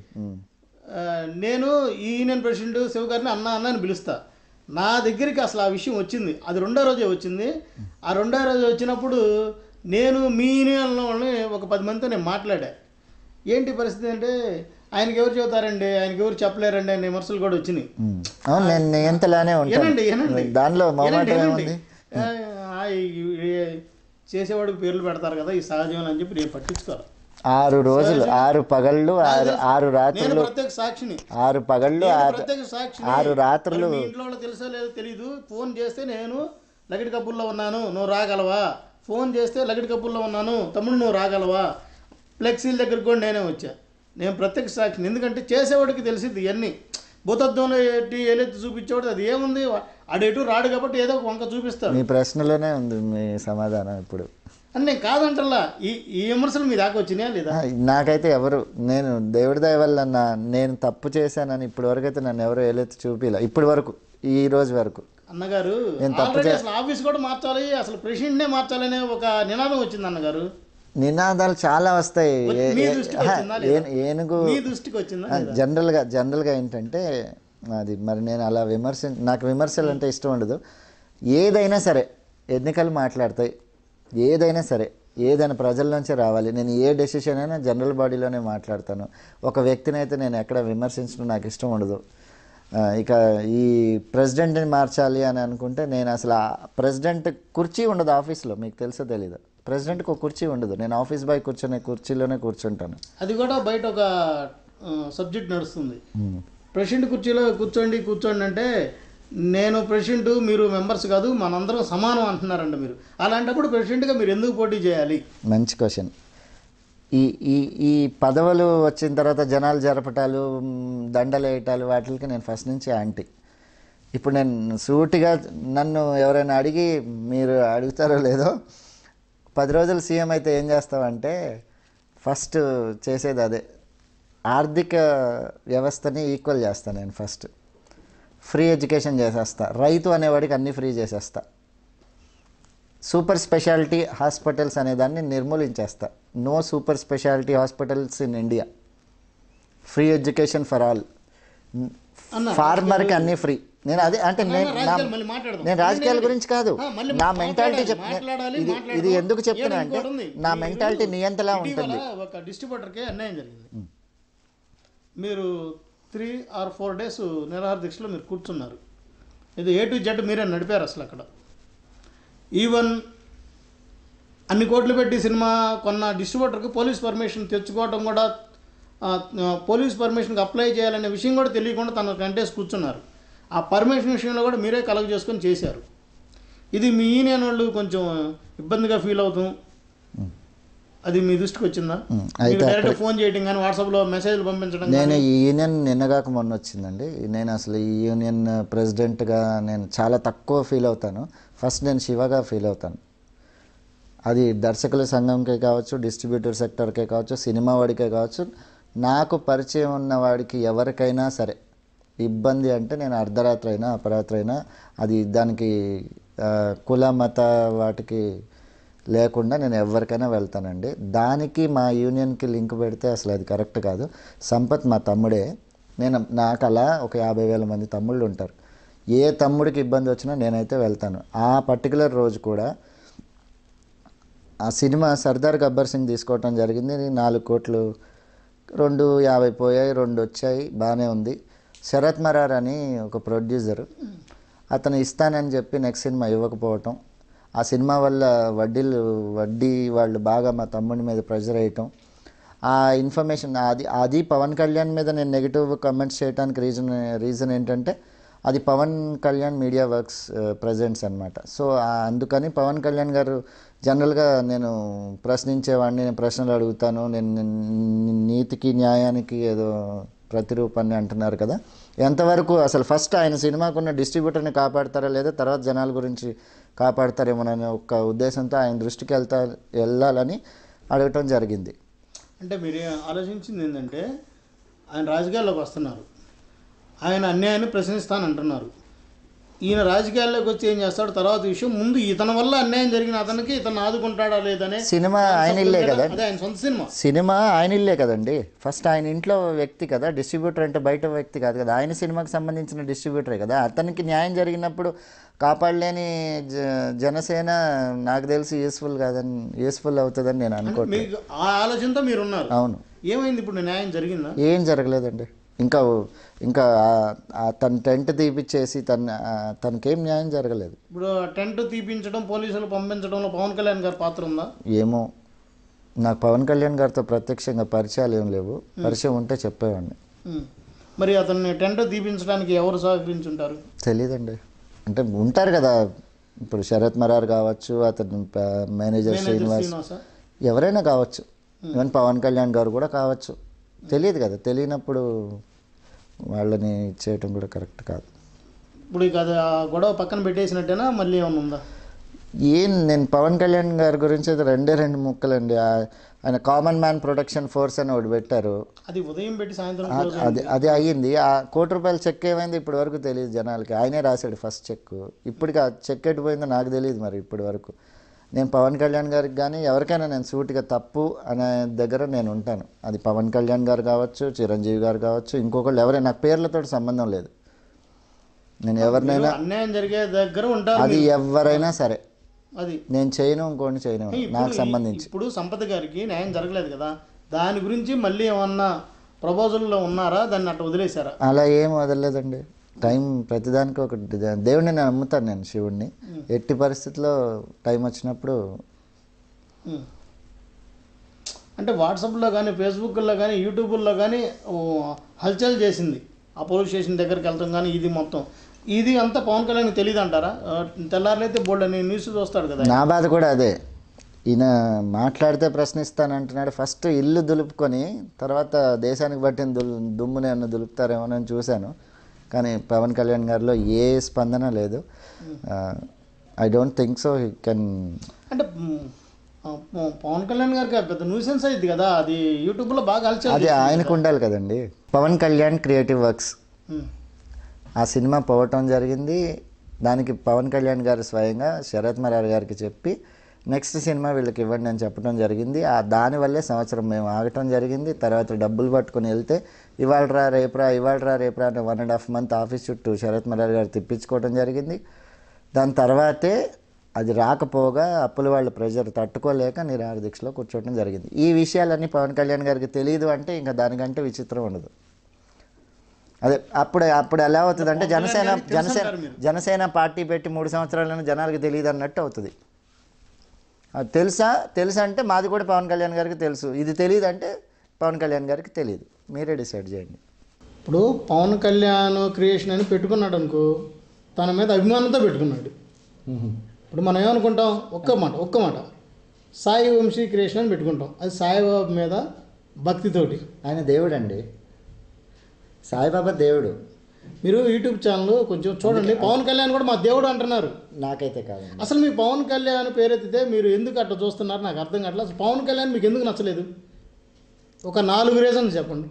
నేను ఈ యూనియన్ ప్రెసిడెంట్ శివ గారిని అన్న అని పిలుస్తా. నా దగ్గరికి అసలు ఆ విషయం వచ్చింది, అది 2వ రోజే వచ్చింది. ఆ 2వ రోజు వచ్చినప్పుడు నేను మీ యూనియన్లో ఒక 10 మందితో నేను మాట్లాడా. ఏంటి పరిస్థితి అంటే, ఆయనకి ఎవరు చెబుతారండి, ఆయనకి ఎవరు చెప్పలేరండి అనే విమర్శలు కూడా వచ్చినాయి. దానిలో చేసేవాడికి పేర్లు పెడతారు కదా, ఈ సహజం అని చెప్పి నేను పట్టించుకోవాలి. 6 రోజులు, 6 పగళ్ళు, 6 రాత్రులు, ప్రత్యేక సాక్షిని. 6 పగళ్ళు, ప్రత్యేక సాక్షిని. 6 రాత్రులు. ఇంట్లో తెలుసో లేదో తెలీదు. ఫోన్ చేస్తే నేను లగడి కబుర్లో ఉన్నాను, నువ్వు రాగలవా? ఫోన్ చేస్తే లగడి కబుర్లో ఉన్నాను తమ్ముడు, నువ్వు రాగలవా? ఫ్లెక్సీల దగ్గరికి కూడా నేనే వచ్చా. నేను ప్రత్యేక సాక్షిని. ఎందుకంటే చేసేవాడికి తెలిసింది ఇవన్నీ. భూతత్వంలో ఏలెత్తి చూపించేవాడు అది ఏముంది, అడేటు రాడు కాబట్టి ఏదో ఒక వంక చూపిస్తాడు. మీ ప్రశ్నలోనే ఉంది మీ సమాధానం ఇప్పుడు. అని నేను కాదంటల్లా. ఈ విమర్శలు మీ దాకా వచ్చినాయా లేదా? నాకైతే ఎవరు, నేను దేవుడి దయ వల్ల నేను తప్పు చేశానని ఇప్పటి వరకు అయితే నన్ను ఎవరు ఏలెత్తి చూపిలా. ఇప్పటి వరకు, ఈ రోజు వరకు. అన్నగారు అసలు ఆఫీస్ కూడా మార్చాలి, అసలు ప్రెసిడెంట్నే మార్చాలనే ఒక నినాదం వచ్చింది అన్నగారు. నినాదాలు చాలా వస్తాయి. జనరల్గా ఏంటంటే అది మరి నేను అలా నాకు విమర్శలు అంటే ఇష్టం ఉండదు. ఏదైనా సరే ఎన్నికలు మాట్లాడతాయి, ఏదైనా సరే ఏదైనా ప్రజల నుంచే రావాలి. నేను ఏ డెసిషన్ అయినా జనరల్ బాడీలోనే మాట్లాడతాను. ఒక వ్యక్తిని అయితే నేను ఎక్కడ విమర్శించడం నాకు ఇష్టం ఉండదు. ఇక ఈ ప్రెసిడెంట్ని మార్చాలి అని అనుకుంటే నేను అసలు ప్రెసిడెంట్ కుర్చీ ఉండదు ఆఫీస్లో, మీకు తెలుసో తెలీదు. ప్రెసిడెంట్కి ఒక కుర్చీ ఉండదు. నేను ఆఫీస్ బాయ్ కూర్చొని కుర్చీలోనే కూర్చుంటాను. అది కూడా బయట ఒక సబ్జెక్ట్ నడుస్తుంది. ప్రెసిడెంట్ కుర్చీలో కూర్చోండి అంటే, నేను ప్రెసిడెంట్, మీరు మెంబర్స్ కాదు, మనందరం సమానం అంటున్నారండి మీరు. అలాంటప్పుడు ప్రెసిడెంట్గా మీరు ఎందుకు పోటీ చేయాలి? మంచి క్వశ్చన్. ఈ పదవులు వచ్చిన తర్వాత జనాలు జరపటాలు, దండలు వేయటాలు, వాటికి నేను ఫస్ట్ నుంచి యాంటీ. ఇప్పుడు నేను సూటిగా నన్ను ఎవరైనా అడిగి, మీరు అడుగుతారో లేదో, 10 రోజులు సీఎం అయితే ఏం చేస్తావంటే ఫస్ట్ చేసేది అదే, ఆర్థిక వ్యవస్థని ఈక్వల్ చేస్తాను నేను. ఫస్ట్ ఫ్రీ ఎడ్యుకేషన్ చేసేస్తా, రైతు అనేవాడికి అన్నీ ఫ్రీ చేసేస్తా. సూపర్ స్పెషాలిటీ హాస్పిటల్స్ అనేదాన్ని నిర్మూలించేస్తా. No super speciality hospitals in India. Free education for all. ఫార్మర్కి అన్నీ ఫ్రీ. నేను అదే అంటే నేను రాజకీయాల గురించి కాదు, నా మెంటాలిటీ ఇది ఎందుకు చెప్తున్నా అంటే నా మెంటాలిటీ నియంతలా ఉంటుంది. ఒక డిస్ట్రిబ్యూటర్కి అన్యాయం జరిగింది. మీరు 3 or 4 days నిరాహార దీక్షలో మీరు కూర్చున్నారు. ఇది A to Z మీరే నడిపారు. అసలు అక్కడ ఈవెన్ అన్ని కోట్లు పెట్టి సినిమా కొన్న డిస్ట్రిబ్యూటర్కి పోలీస్ పర్మిషన్ తెచ్చుకోవడం కూడా, పోలీస్ పర్మిషన్కి అప్లై చేయాలనే విషయం కూడా తెలియకుండా తన కంటేసి కూర్చున్నారు. ఆ పర్మిషన్ విషయంలో కూడా మీరే కలెక్ట్ చేసుకొని చేశారు. ఇది మీ యూనియన్ వాళ్ళు కొంచెం ఇబ్బందిగా ఫీల్ అవుతాం. అది మీ దృష్టికి వచ్చిందా? డైరెక్ట్ ఫోన్ చేయడం కానీ వాట్సాప్లో మెసేజ్లు పంపించడం? నేను ఈ యూనియన్ నిన్నగాక మొన్న వచ్చిందండి. నేను అసలు ఈ యూనియన్ ప్రెసిడెంట్గా నేను చాలా తక్కువ ఫీల్ అవుతాను. ఫస్ట్ నేను శివగా ఫీల్ అవుతాను. అది దర్శకుల సంఘంకే కావచ్చు, డిస్ట్రిబ్యూటర్ సెక్టర్కే కావచ్చు, సినిమా వాడికే కావచ్చు, నాకు పరిచయం ఉన్న వాడికి ఎవరికైనా సరే ఇబ్బంది అంటే నేను అర్ధరాత్రి అయినా అపరాత్రి అయినా అది దానికి కుల మత వాటికి లేకుండా నేను ఎవరికైనా వెళ్తానండి. దానికి మా యూనియన్కి లింక్ పెడితే అసలు అది కరెక్ట్ కాదు. సంపత్ మా తమ్ముడే. నాకు అలా ఒక 50,000 మంది తమ్ముళ్ళు ఉంటారు. ఏ తమ్ముడికి ఇబ్బంది వచ్చినా నేనైతే వెళ్తాను. ఆ పర్టికులర్ రోజు కూడా ఆ సినిమా సర్దార్ గబ్బర్ సింగ్ తీసుకోవటం జరిగింది. 4 కోట్లు 250 పోయాయి, 2 వచ్చాయి, బాగానే ఉంది. శరత్ మరార్ అని ఒక ప్రొడ్యూసర్, అతను ఇస్తానని చెప్పి నెక్స్ట్ సినిమా ఇవ్వకపోవటం, ఆ సినిమా వల్ల వడ్డీ వాళ్ళు బాగా మా తమ్ముడి మీద ప్రెజర్ వేయటం, ఆ ఇన్ఫర్మేషన్ అది పవన్ కళ్యాణ్ మీద నేను నెగిటివ్ కమెంట్స్ చేయడానికి రీజన్ ఏంటంటే అది Pawan Kalyan media works presents అనమాట. సో అందుకని పవన్ కళ్యాణ్ గారు జనరల్గా నేను ప్రశ్నించేవాడిని, నేను ప్రశ్నలు అడుగుతాను, నేను నీతికి న్యాయానికి ఏదో ప్రతిరూపాన్ని అంటున్నారు కదా, ఎంతవరకు అసలు ఫస్ట్ ఆయన సినిమాకున్న డిస్ట్రిబ్యూటర్ని కాపాడతారా లేదా తర్వాత జనాల గురించి కాపాడతారేమోననే ఒక ఉద్దేశంతో ఆయన దృష్టికి వెళ్ళాలని అడగటం జరిగింది. అంటే మీరు ఆలోచించింది ఏంటంటే ఆయన రాజకీయాల్లోకి వస్తున్నారు, ఆయన అన్యాయాన్ని ప్రశ్నిస్తానంటున్నారు. ఈయన రాజకీయాల్లోకి వచ్చి ఏం చేస్తాడు తర్వాత విషయం, ముందు ఇతని వల్ల అన్యాయం జరిగిన అతనికి ఇతను ఆదుకుంటాడా లేదనే సినిమా ఆయన ఇల్లే కదా, ఆయన సొంత సినిమా ఆయన ఇల్లే కదండి. ఫస్ట్ ఆయన ఇంట్లో వ్యక్తి కదా, డిస్ట్రిబ్యూటర్ అంటే బయట వ్యక్తి కాదు కదా, ఆయన సినిమాకి సంబంధించిన డిస్ట్రిబ్యూటరే కదా. అతనికి న్యాయం జరిగినప్పుడు కాపాడలేని జనసేన నాకు తెలిసి యూస్ఫుల్ అవుతుందని నేను అనుకోవట్లేదు. ఆ ఆలోచనతో మీరు ఉన్నారు. అవును. ఏమైంది ఇప్పుడు? న్యాయం జరిగిందా? ఏం జరగలేదండి. ఇంకా తన టెంట్ తీపిచ్చేసి తనకేం న్యాయం జరగలేదు. ఇప్పుడు టెంట్ తీపించడం, పోలీసులు పంపించడంలో పవన్ కళ్యాణ్ గారి పాత్ర ఉందా? ఏమో, నాకు పవన్ కళ్యాణ్ గారితో ప్రత్యక్షంగా పరిచయాలు ఏం లేవు. పరిచయం ఉంటే చెప్పేవాడిని. మరి అతన్ని టెంట్ తీపించడానికి ఎవరు సహకరించుంటారు? తెలీదండి. అంటే ఉంటారు కదా, ఇప్పుడు శరత్ మరార్ కావచ్చు, అతని మేనేజర్ శ్రీనివాస్, ఎవరైనా కావచ్చు, ఈవెన్ పవన్ కళ్యాణ్ గారు కూడా కావచ్చు. తెలియదు కదా, తెలియనప్పుడు వాళ్ళని చేయటం కూడా కరెక్ట్ కాదు. ఇప్పుడు ఇక అది గొడవ పక్కన పెట్టేసినట్టేనా, మళ్ళీ ఏమైనా ఉందా? నేను పవన్ కళ్యాణ్ గారి గురించి అయితే 2 ముక్కలండి. ఆయన కామన్ మ్యాన్ ప్రొటెక్షన్ ఫోర్స్ అని ఒకటి పెట్టారు, అది ఉదయం పెట్టి సాయంత్రం అది అయ్యింది. ఆ ₹1,00,00,000 చెక్ ఏమైంది ఇప్పటి వరకు తెలియదు జనాలకి. ఆయనే రాశాడు ఫస్ట్ చెక్. ఇప్పటికి ఆ చెక్ ఎట్టిపోయిందో నాకు తెలియదు మరి ఇప్పటి వరకు. నేను పవన్ కళ్యాణ్ గారికి కానీ ఎవరికైనా నేను సూటిగా తప్పు అనే దగ్గర నేను ఉంటాను. అది పవన్ కళ్యాణ్ గారు కావచ్చు, చిరంజీవి గారు కావచ్చు, ఇంకొకళ్ళు ఎవరైనా, నాకు పేర్లతో సంబంధం లేదు. నేను ఎవరినైనా అన్యాయం జరిగే దగ్గర ఉంటాను, అది ఎవరైనా సరే, అది నేను చేయను, ఇంకోటి చేయను, నాకు సంబంధించి. ఇప్పుడు సంపత్ గారికి న్యాయం జరగలేదు కదా, దాని గురించి మళ్ళీ ఏమన్నా ప్రపోజల్లో ఉన్నారా, దాన్ని అట్లా వదిలేశారా? అలా ఏం వదలలేదండి. టైం ప్రతిదానికి ఒక దేవుడిని నేను నమ్ముతాను, నేను శివుడిని. ఎట్టి పరిస్థితుల్లో టైం వచ్చినప్పుడు అంటే వాట్సాప్లో కానీ, ఫేస్బుక్లో కానీ, యూట్యూబ్లో కానీ హల్చల్ చేసింది ఆ పోలీస్ స్టేషన్ దగ్గరికి వెళ్తాం కానీ, ఇది అంతా పవన్ కళ్యాణ్ తెలియదు అంటారా? తెల్లారులైతే బోల్డ్ అని న్యూస్ చూస్తాడు కదా. నా బాధ కూడా అదే. ఈయన మాట్లాడితే ప్రశ్నిస్తానంటున్నాడు. ఫస్ట్ ఇల్లు దులుపుకొని తర్వాత దేశానికి పట్టిన దుమ్ముని అన్న దులుపుతారేమోనని చూశాను, కానీ పవన్ కళ్యాణ్ గారిలో ఏ స్పందన లేదు. I don't think so he can. అంటే పవన్ కళ్యాణ్ గారికి పెద్ద న్యూసెన్స్ అయింది కదా, అది యూట్యూబ్లో బాగా హల్చల్. అది ఆయనకు ఉండాలి కదండి. పవన్ కళ్యాణ్ క్రియేటివ్ వర్క్స్ ఆ సినిమా పోవటం జరిగింది. దానికి పవన్ కళ్యాణ్ గారు స్వయంగా శరత్ మరార్ గారికి చెప్పి నెక్స్ట్ సినిమా వీళ్ళకి ఇవ్వండి అని చెప్పడం జరిగింది. దానివల్లే సంవత్సరం మేము ఆగటం జరిగింది. తర్వాత డబ్బులు పట్టుకొని వెళ్తే ఇవాళ రా రేపురా అని 1.5 month ఆఫీస్ చుట్టూ శరత్ మరార్ గారు తిప్పించుకోవడం జరిగింది. దాని తర్వాతే అది రాకపోగా అప్పుల వాళ్ళ ప్రెషర్ తట్టుకోలేక నిరాహార దీక్షలో కూర్చోవడం జరిగింది. ఈ విషయాలన్నీ పవన్ కళ్యాణ్ గారికి తెలియదు అంటే ఇంకా దానికంటే విచిత్రం ఉండదు. అదే అప్పుడు ఎలా అవుతుంది అంటే జనసేన పార్టీ పెట్టి 3 సంవత్సరాలను జనాలకు తెలియదు అన్నట్టు అవుతుంది. అది తెలుసా అంటే మాది కూడా పవన్ కళ్యాణ్ గారికి తెలుసు, ఇది తెలియదు అంటే పవన్ కళ్యాణ్ గారికి తెలియదు. మీరే డిసైడ్ చేయండి. ఇప్పుడు పవన్ కళ్యాణ్ క్రియేషన్ అని పెట్టుకున్నాడు అనుకో, తన మీద అభిమానంతో పెట్టుకున్నాడు. ఇప్పుడు మనం ఏమనుకుంటాం, ఒక్క మాట సాయి వంశీ క్రియేషన్ అని పెట్టుకుంటాం. అది సాయిబాబా మీద భక్తితోటి. ఆయన దేవుడు అండి, సాయిబాబా దేవుడు. మీరు యూట్యూబ్ ఛానల్ కొంచెం చూడండి. పవన్ కళ్యాణ్ కూడా మా దేవుడు అంటున్నారు. నాకైతే కాదు. అసలు మీ పవన్ కళ్యాణ్ పేరెత్తితే మీరు ఎందుకు అట్లా చూస్తున్నారు నాకు అర్థం కావట్లేదు. అసలు పవన్ కళ్యాణ్ మీకు ఎందుకు నచ్చలేదు? ఒక 4 రీజన్స్ చెప్పండి.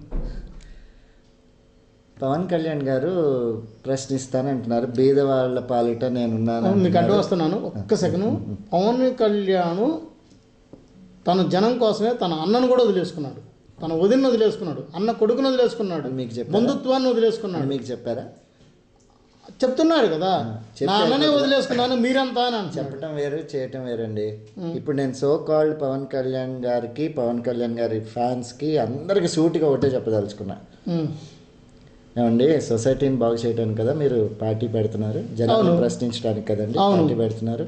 పవన్ కళ్యాణ్ గారు ప్రశ్నిస్తానంటున్నారు, బీదవాళ్ళ పాలిట నేనున్నాను. మీకు అడ్డు వస్తున్నాను ఒక్క సెకండ్. పవన్ కళ్యాణ్ తన జనం కోసమే తన అన్నను కూడా వదిలేసుకున్నాడు, తన వదిన వదిలేసుకున్నాడు, అన్న కొడుకును వదిలేసుకున్నాడు, బంధుత్వాన్ని వదిలేసుకున్నాడు. మీకు చెప్పారా? చెప్తున్నారు కదా, నా అన్ననే వదిలేసుకున్నాను మీరంతా అని చెప్పడం వేరు, చేయటం వేరండి. ఇప్పుడు నేను సో కాల్డ్ పవన్ కళ్యాణ్ గారికి, పవన్ కళ్యాణ్ గారి ఫ్యాన్స్కి అందరికి సూటిగా ఒకటే చెప్పదలుచుకున్నా. ఏమండి, సొసైటీని బాగు చేయడానికి కదా మీరు పార్టీ పెడుతున్నారు, జనాలను ప్రశ్నించడానికి కదండి పార్టీ పెడుతున్నారు.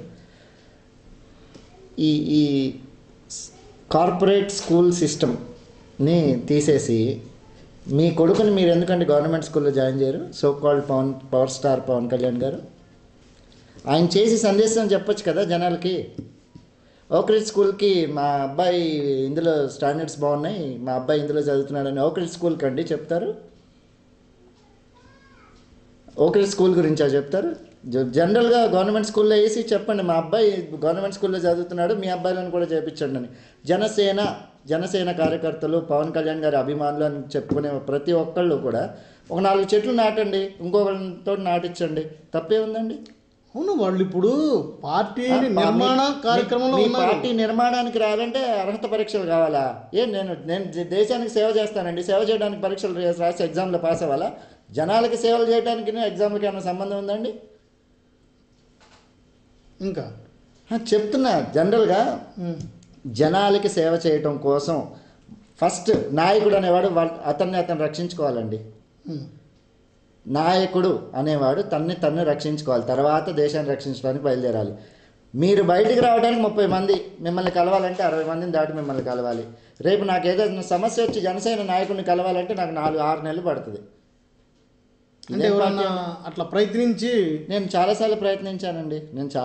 ఈ కార్పొరేట్ స్కూల్ సిస్టమ్ని తీసేసి మీ కొడుకుని మీరు ఎందుకంటే గవర్నమెంట్ స్కూల్లో జాయిన్ చేయరు? So called power star Pawan Kalyan garu ఆయన చేసి సందేశం చెప్పొచ్చు కదా జనాలకి. ఓక్రిడ్జ్ స్కూల్కి మా అబ్బాయి ఇందులో స్టాండర్డ్స్ బాగున్నాయి, మా అబ్బాయి ఇందులో చదువుతున్నాడని ఓక్రిడ్జ్ స్కూల్కి అండి చెప్తారు? ఓక్రిడ్జ్ స్కూల్ గురించా చెప్తారు? జనరల్గా గవర్నమెంట్ స్కూల్లో వేసి చెప్పండి, మా అబ్బాయి గవర్నమెంట్ స్కూల్లో చదువుతున్నాడు, మీ అబ్బాయిలను కూడా చేర్పించండి అని. జనసేన కార్యకర్తలు, పవన్ కళ్యాణ్ గారి అభిమానులు అని చెప్పుకునే ప్రతి ఒక్కళ్ళు కూడా ఒక 4 చెట్లు నాటండి, ఇంకొకరితో నాటించండి, తప్పే ఉందండి. అవును, వాళ్ళు ఇప్పుడు పార్టీ నిర్మాణ కార్యక్రమంలో పార్టీ నిర్మాణానికి రావాలంటే అర్హత పరీక్షలు కావాలా? నేను దేశానికి సేవ చేస్తానండి, సేవ చేయడానికి పరీక్షలు రాసి ఎగ్జామ్లో పాస్ అవ్వాలా? జనాలకి సేవలు చేయడానికి ఎగ్జామ్లకి ఏమైనా సంబంధం ఉందండి? ఇంకా చెప్తున్నా, జనరల్గా జనాలకి సేవ చేయటం కోసం ఫస్ట్ నాయకుడు అనేవాడు అతన్ని రక్షించుకోవాలండి. నాయకుడు అనేవాడు తన్ను రక్షించుకోవాలి, తర్వాత దేశాన్ని రక్షించడానికి బయలుదేరాలి. మీరు బయటికి రావడానికి 30 మంది మిమ్మల్ని కలవాలంటే 60 మందిని దాటి మిమ్మల్ని కలవాలి. రేపు నాకు ఏదైనా సమస్య వచ్చి జనసేన నాయకుడిని కలవాలంటే నాకు 4-6 నెలలు పడుతుంది. అంటే ఎవరన్నా అట్లా ప్రయత్నించి నేను చాలాసార్లు ప్రయత్నించానండి,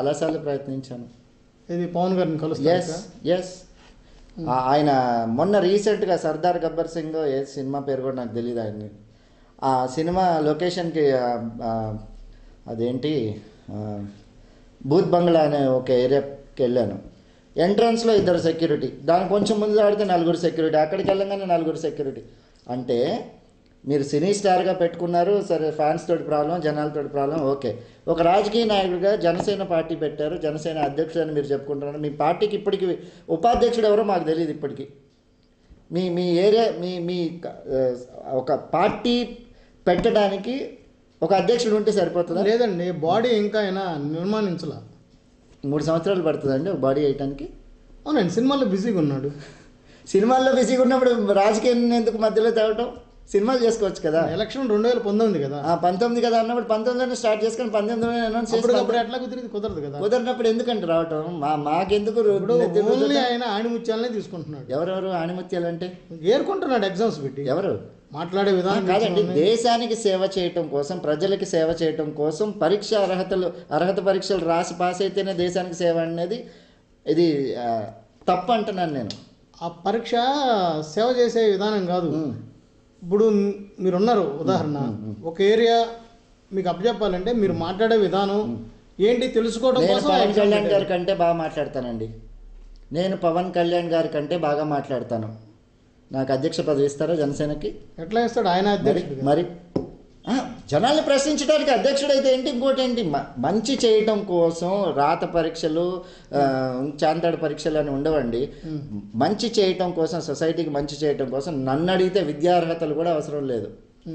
ఇది పవన్ గారిని కలుస్తాను. ఎస్ ఆయన మొన్న రీసెంట్గా సర్దార్ గబ్బర్ సింగ్ ఏ సినిమా పేరు కూడా నాకు తెలియదు ఆయన్ని, ఆ సినిమా లొకేషన్కి అదేంటి బూత్ బంగ్లా అనే ఒక ఏరియాకి వెళ్ళాను. ఎంట్రన్స్లో 2 సెక్యూరిటీ, దాని కొంచెం ముందు ఆడితే 4 సెక్యూరిటీ, అక్కడికి వెళ్ళగానే 4 సెక్యూరిటీ. అంటే మీరు సినీ స్టార్గా పెట్టుకున్నారు సరే, ఫ్యాన్స్ తోటి ప్రాబ్లం, జనాలతోటి ప్రాబ్లం, ఓకే. ఒక రాజకీయ నాయకుడిగా జనసేన పార్టీ పెట్టారు, జనసేన అధ్యక్షుడు అని మీరు చెప్పుకుంటున్నారు. మీ పార్టీకి ఇప్పటికి ఉపాధ్యక్షుడు ఎవరో మాకు తెలియదు ఇప్పటికీ. మీ ఏరియా మీ ఒక పార్టీ పెట్టడానికి ఒక అధ్యక్షుడు ఉంటే సరిపోతుందా? లేదండి, బాడీ ఇంకా అయినా నిర్మాణించాల. 3 సంవత్సరాలు పడుతుందండి ఒక బాడీ వేయటానికి. అవునండి, సినిమాల్లో బిజీగా ఉన్నాడు. సినిమాల్లో బిజీగా ఉన్నప్పుడు రాజకీయం ఎందుకు మధ్యలో తేవటం? సినిమాలు చేసుకోవచ్చు కదా. ఎలక్షన్ 2019 కదా, 19 కదా అన్నప్పుడు 19లోనే స్టార్ట్ చేసుకొని 19లోనే అనౌన్స్ చేసుకున్నప్పుడు ఎట్లా కుదరదు కదా. కుదరినప్పుడు ఎందుకంటే రావటం మాకెందుకు? ఆయన ఆణిముత్యాలనే తీసుకుంటున్నాడు. ఎవరెవరు ఆణిముత్యాలు అంటే? ఏరుకుంటున్నాడు ఎగ్జామ్స్ పెట్టి. ఎవరు? మాట్లాడే విధానం కాదండి, దేశానికి సేవ చేయటం కోసం, ప్రజలకి సేవ చేయటం కోసం అర్హత పరీక్షలు రాసి పాస్ అయితేనే దేశానికి సేవ అనేది ఇది తప్పు అంటున్నాను నేను. ఆ పరీక్ష సేవ చేసే విధానం కాదు. ఇప్పుడు మీరున్నారు ఉదాహరణ, ఒక ఏరియా మీకు అప్పచెప్పాలంటే మీరు మాట్లాడే విధానం ఏంటి తెలుసుకోవడం కోసం. పవన్ కళ్యాణ్ గారి కంటే బాగా మాట్లాడతానండి, నేను పవన్ కళ్యాణ్ గారి కంటే బాగా మాట్లాడతాను. నాకు అధ్యక్ష పదవి ఇస్తారా జనసేనకి? ఎట్లా ఇస్తాడు ఆయన అధ్యక్షుడు? మరి జనాల్ని ప్రశ్నించడానికి అధ్యక్షుడు అయితే ఏంటి, ఇంకోటి ఏంటి, మంచి చేయటం కోసం రాత పరీక్షలు, చాంతాడు పరీక్షలు అని ఉండవండి. మంచి చేయటం కోసం, సొసైటీకి మంచి చేయటం కోసం నన్ను అడిగితే విద్యార్హతలు కూడా అవసరం లేదు.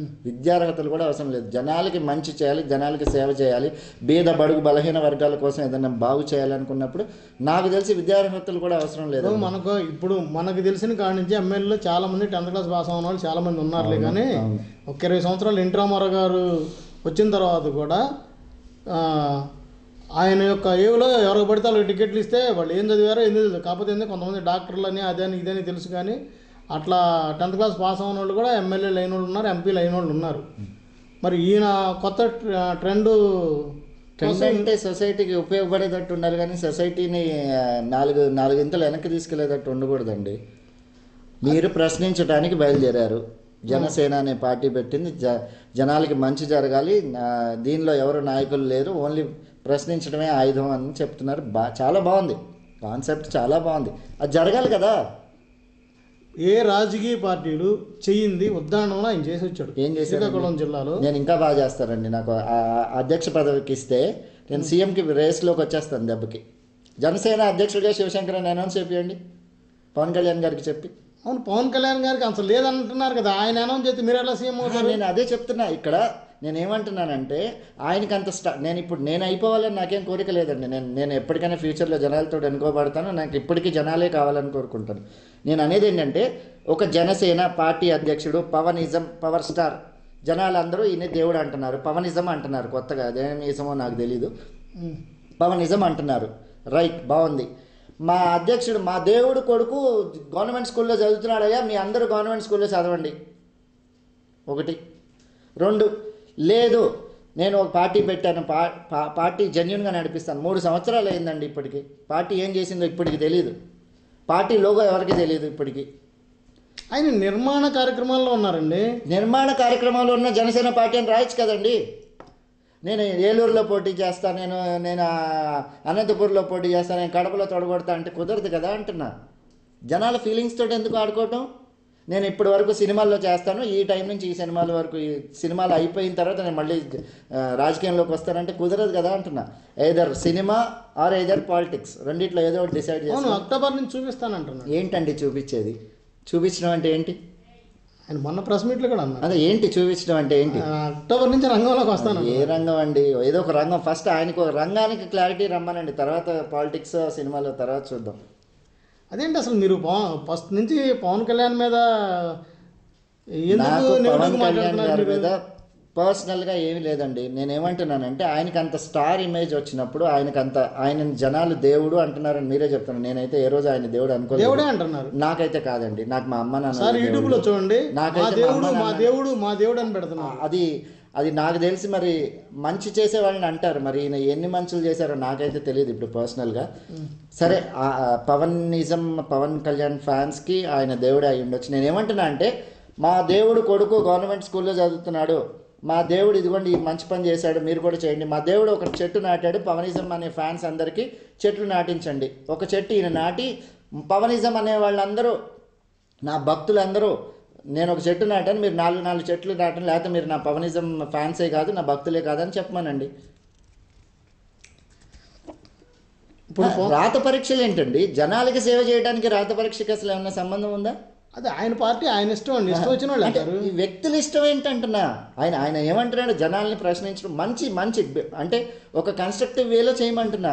జనాలకి మంచి చేయాలి, జనాలకి సేవ చేయాలి, బీద బడుగు బలహీన వర్గాల కోసం ఏదైనా బాగు చేయాలనుకున్నప్పుడు నాకు తెలిసి విద్యార్హతలు కూడా అవసరం లేదు. మనకు తెలిసిన కాడి నుంచి ఎమ్మెల్యేలు చాలా మంది 10th క్లాస్ పాస్ అయిన వాళ్ళు చాలా మంది ఉన్నారులే. కానీ ఒక 20 సంవత్సరాలు ఎన్టీ రామారావు గారు వచ్చిన తర్వాత కూడా ఆయన యొక్క ఏవులో ఎవరికి పడితే వాళ్ళకి టికెట్లు ఇస్తే వాళ్ళు ఏం చదివారో ఏం తెలియదు. కాకపోతే కొంతమంది డాక్టర్లు అని అదని ఇదని తెలుసు. కానీ అట్లా 10th క్లాస్ పాస్ అయిన వాళ్ళు కూడా ఎమ్మెల్యేలు అయిన వాళ్ళు ఉన్నారు, ఎంపీలు అయిన వాళ్ళు ఉన్నారు. మరి ఈయన కొత్త ట్రెండ్ అంటే సొసైటీకి ఉపయోగపడేటట్టు ఉండాలి, కానీ సొసైటీని నాలుగింతలు వెనక్కి తీసుకెళ్లేటట్టు ఉండకూడదండి. మీరు ప్రశ్నించడానికి బయలుదేరారు, జనసేన అనే పార్టీ పెట్టింది, జనాలకి మంచి జరగాలి, దీనిలో ఎవరు నాయకులు లేరు, ఓన్లీ ప్రశ్నించడమే ఆయుధం అని చెప్తున్నారు. చాలా బాగుంది కాన్సెప్ట్, చాలా బాగుంది. అది జరగాలి కదా. ఏ రాజకీయ పార్టీలు చెయ్యింది ఉదాహరణలో ఆయన చేసి వచ్చాడు. ఏం చేసి శ్రీకాకుళం జిల్లాలో నేను ఇంకా బాగా చేస్తానండి. నాకు అధ్యక్ష పదవికి ఇస్తే నేను సీఎంకి రేస్లోకి వచ్చేస్తాను దెబ్బకి. జనసేన అధ్యక్షుడిగా శివశంకర్ అని అనౌన్స్ చేయండి పవన్ కళ్యాణ్ గారికి చెప్పి. అవును, పవన్ కళ్యాణ్ గారికి అసలు లేదంటున్నారు కదా, ఆయన అనౌన్స్ చేస్తే మీరు ఎలా సీఎం అవుతారు? నేను అదే చెప్తున్నా. ఇక్కడ నేనేమంటున్నానంటే ఆయనకి అంత నేను అయిపోవాలని నాకేం కోరిక లేదండి. నేను ఎప్పటికైనా ఫ్యూచర్లో జనాలతో ఎన్నుకోబడతాను. నాకు ఇప్పటికీ జనాలే కావాలని కోరుకుంటాను. నేను అనేది ఏంటంటే ఒక జనసేన పార్టీ అధ్యక్షుడు పవనిజం, పవర్ స్టార్, జనాలందరూ ఈయన దేవుడు అంటున్నారు, పవనిజం అంటున్నారు. కొత్తగా అదేమి నిజమో నాకు తెలీదు, పవనిజం అంటున్నారు. రైట్, బాగుంది. మా అధ్యక్షుడు, మా దేవుడు కొడుకు గవర్నమెంట్ స్కూల్లో చదువుతున్నాడయ్యా, మీ అందరూ గవర్నమెంట్ స్కూల్లో చదవండి. 1. 2, లేదు నేను ఒక పార్టీ పెట్టాను, పార్టీ జెన్యున్గా నడిపిస్తాను. 3 సంవత్సరాలు అయిందండి ఇప్పటికి. పార్టీ ఏం చేసిందో ఇప్పటికి తెలియదు, పార్టీ లోగో ఎవరికి తెలియదు ఇప్పటికి. ఆయన నిర్మాణ కార్యక్రమాల్లో ఉన్నారండి. నిర్మాణ కార్యక్రమాల్లో ఉన్న జనసేన పార్టీ అని రాయొచ్చు కదండి. నేను ఏలూరులో పోటీ చేస్తాను, నేను అనంతపూర్లో పోటీ చేస్తాను, నేను కడపలో తొడగొడతా అంటే కుదరదు కదా అంటున్నా. జనాల ఫీలింగ్స్ తోటి ఎందుకు ఆడుకోవటం? నేను ఇప్పటి వరకు సినిమాల్లో చేస్తాను, ఈ టైం నుంచి ఈ సినిమాల వరకు, ఈ సినిమాలు అయిపోయిన తర్వాత నేను మళ్ళీ రాజకీయంలోకి వస్తానంటే కుదరదు కదా అంటున్నా. Either cinema or either politics, రెండిట్లో ఏదో ఒకటి డిసైడ్ చేస్తాను. అక్టోబర్ నుంచి చూపిస్తానంటున్నా. ఏంటండి చూపించేది? చూపించడం అంటే ఏంటి? ఆయన మొన్న ప్రెస్ మీట్లో కూడా అన్నారు. అదే ఏంటి చూపించడం అంటే ఏంటి? అక్టోబర్ నుంచి రంగంలోకి వస్తాను. ఏ రంగం అండి? ఏదో ఒక రంగం. ఫస్ట్ ఆయనకు ఒక రంగానికి క్లారిటీ రమ్మనండి, తర్వాత పాలిటిక్స్ సినిమాలో తర్వాత చూద్దాం. అదేంటి అసలు మీరు ఫస్ట్ నుంచి పవన్ కళ్యాణ్ మీద పవన్ కళ్యాణ్ గారి మీద పర్సనల్గా ఏమీ లేదండి. నేనేమంటున్నానంటే ఆయనకి అంత స్టార్ ఇమేజ్ వచ్చినప్పుడు ఆయన జనాలు దేవుడు అంటున్నారని మీరే చెప్తున్నారు. నేనైతే ఏ రోజు ఆయన దేవుడు అనుకోలేదు. దేవుడే అంటున్నారు. నాకైతే కాదండి, నాకు మా అమ్మ నాన్న యూట్యూబ్లో చూడండి, నాకైతే మా దేవుడు అని పెడుతున్నారు. అది నాకు తెలిసి మరి మంచి చేసే వాళ్ళని అంటారు, మరి ఈయన ఎన్ని మంచులు చేశారో నాకైతే తెలియదు ఇప్పుడు పర్సనల్గా. సరే, పవన్ కళ్యాణ్ ఫ్యాన్స్కి ఆయన దేవుడే అయి ఉండొచ్చు. నేనేమంటున్నా అంటే మా దేవుడు కొడుకు గవర్నమెంట్ స్కూల్లో చదువుతున్నాడు, మా దేవుడు ఇదిగోండి ఈ మంచి పని చేశాడు, మీరు కూడా చేయండి. మా దేవుడు ఒక చెట్టు నాటాడు, పవనిజం అనే ఫ్యాన్స్ అందరికీ చెట్లు నాటించండి. ఒక చెట్టు ఈయన నాటి పవనిజం అనే వాళ్ళందరూ, నా భక్తులందరూ, నేను ఒక చెట్టు నాటాను, మీరు 4 చెట్లు నాటండి, లేకపోతే మీరు నా పవనిజం ఫ్యాన్సే కాదు, నా భక్తులే కాదని చెప్పమానండి. ఇప్పుడు రాత పరీక్షలు ఏంటండి? జనాలకి సేవ చేయడానికి రాత పరీక్షకి అసలు ఏమన్నా సంబంధం ఉందా? అదే ఆయన పార్టీ, ఆయన ఇష్టం అండి, ఇష్టం వచ్చిన వాళ్ళు అంటారు. ఈ వ్యక్తుల ఇష్టం ఏంటంటున్నా. ఆయన ఏమంటున్నాడు? జనాల్ని ప్రశ్నించడం మంచి అంటే ఒక కన్స్ట్రక్టివ్ వేలో చేయమంటున్నా.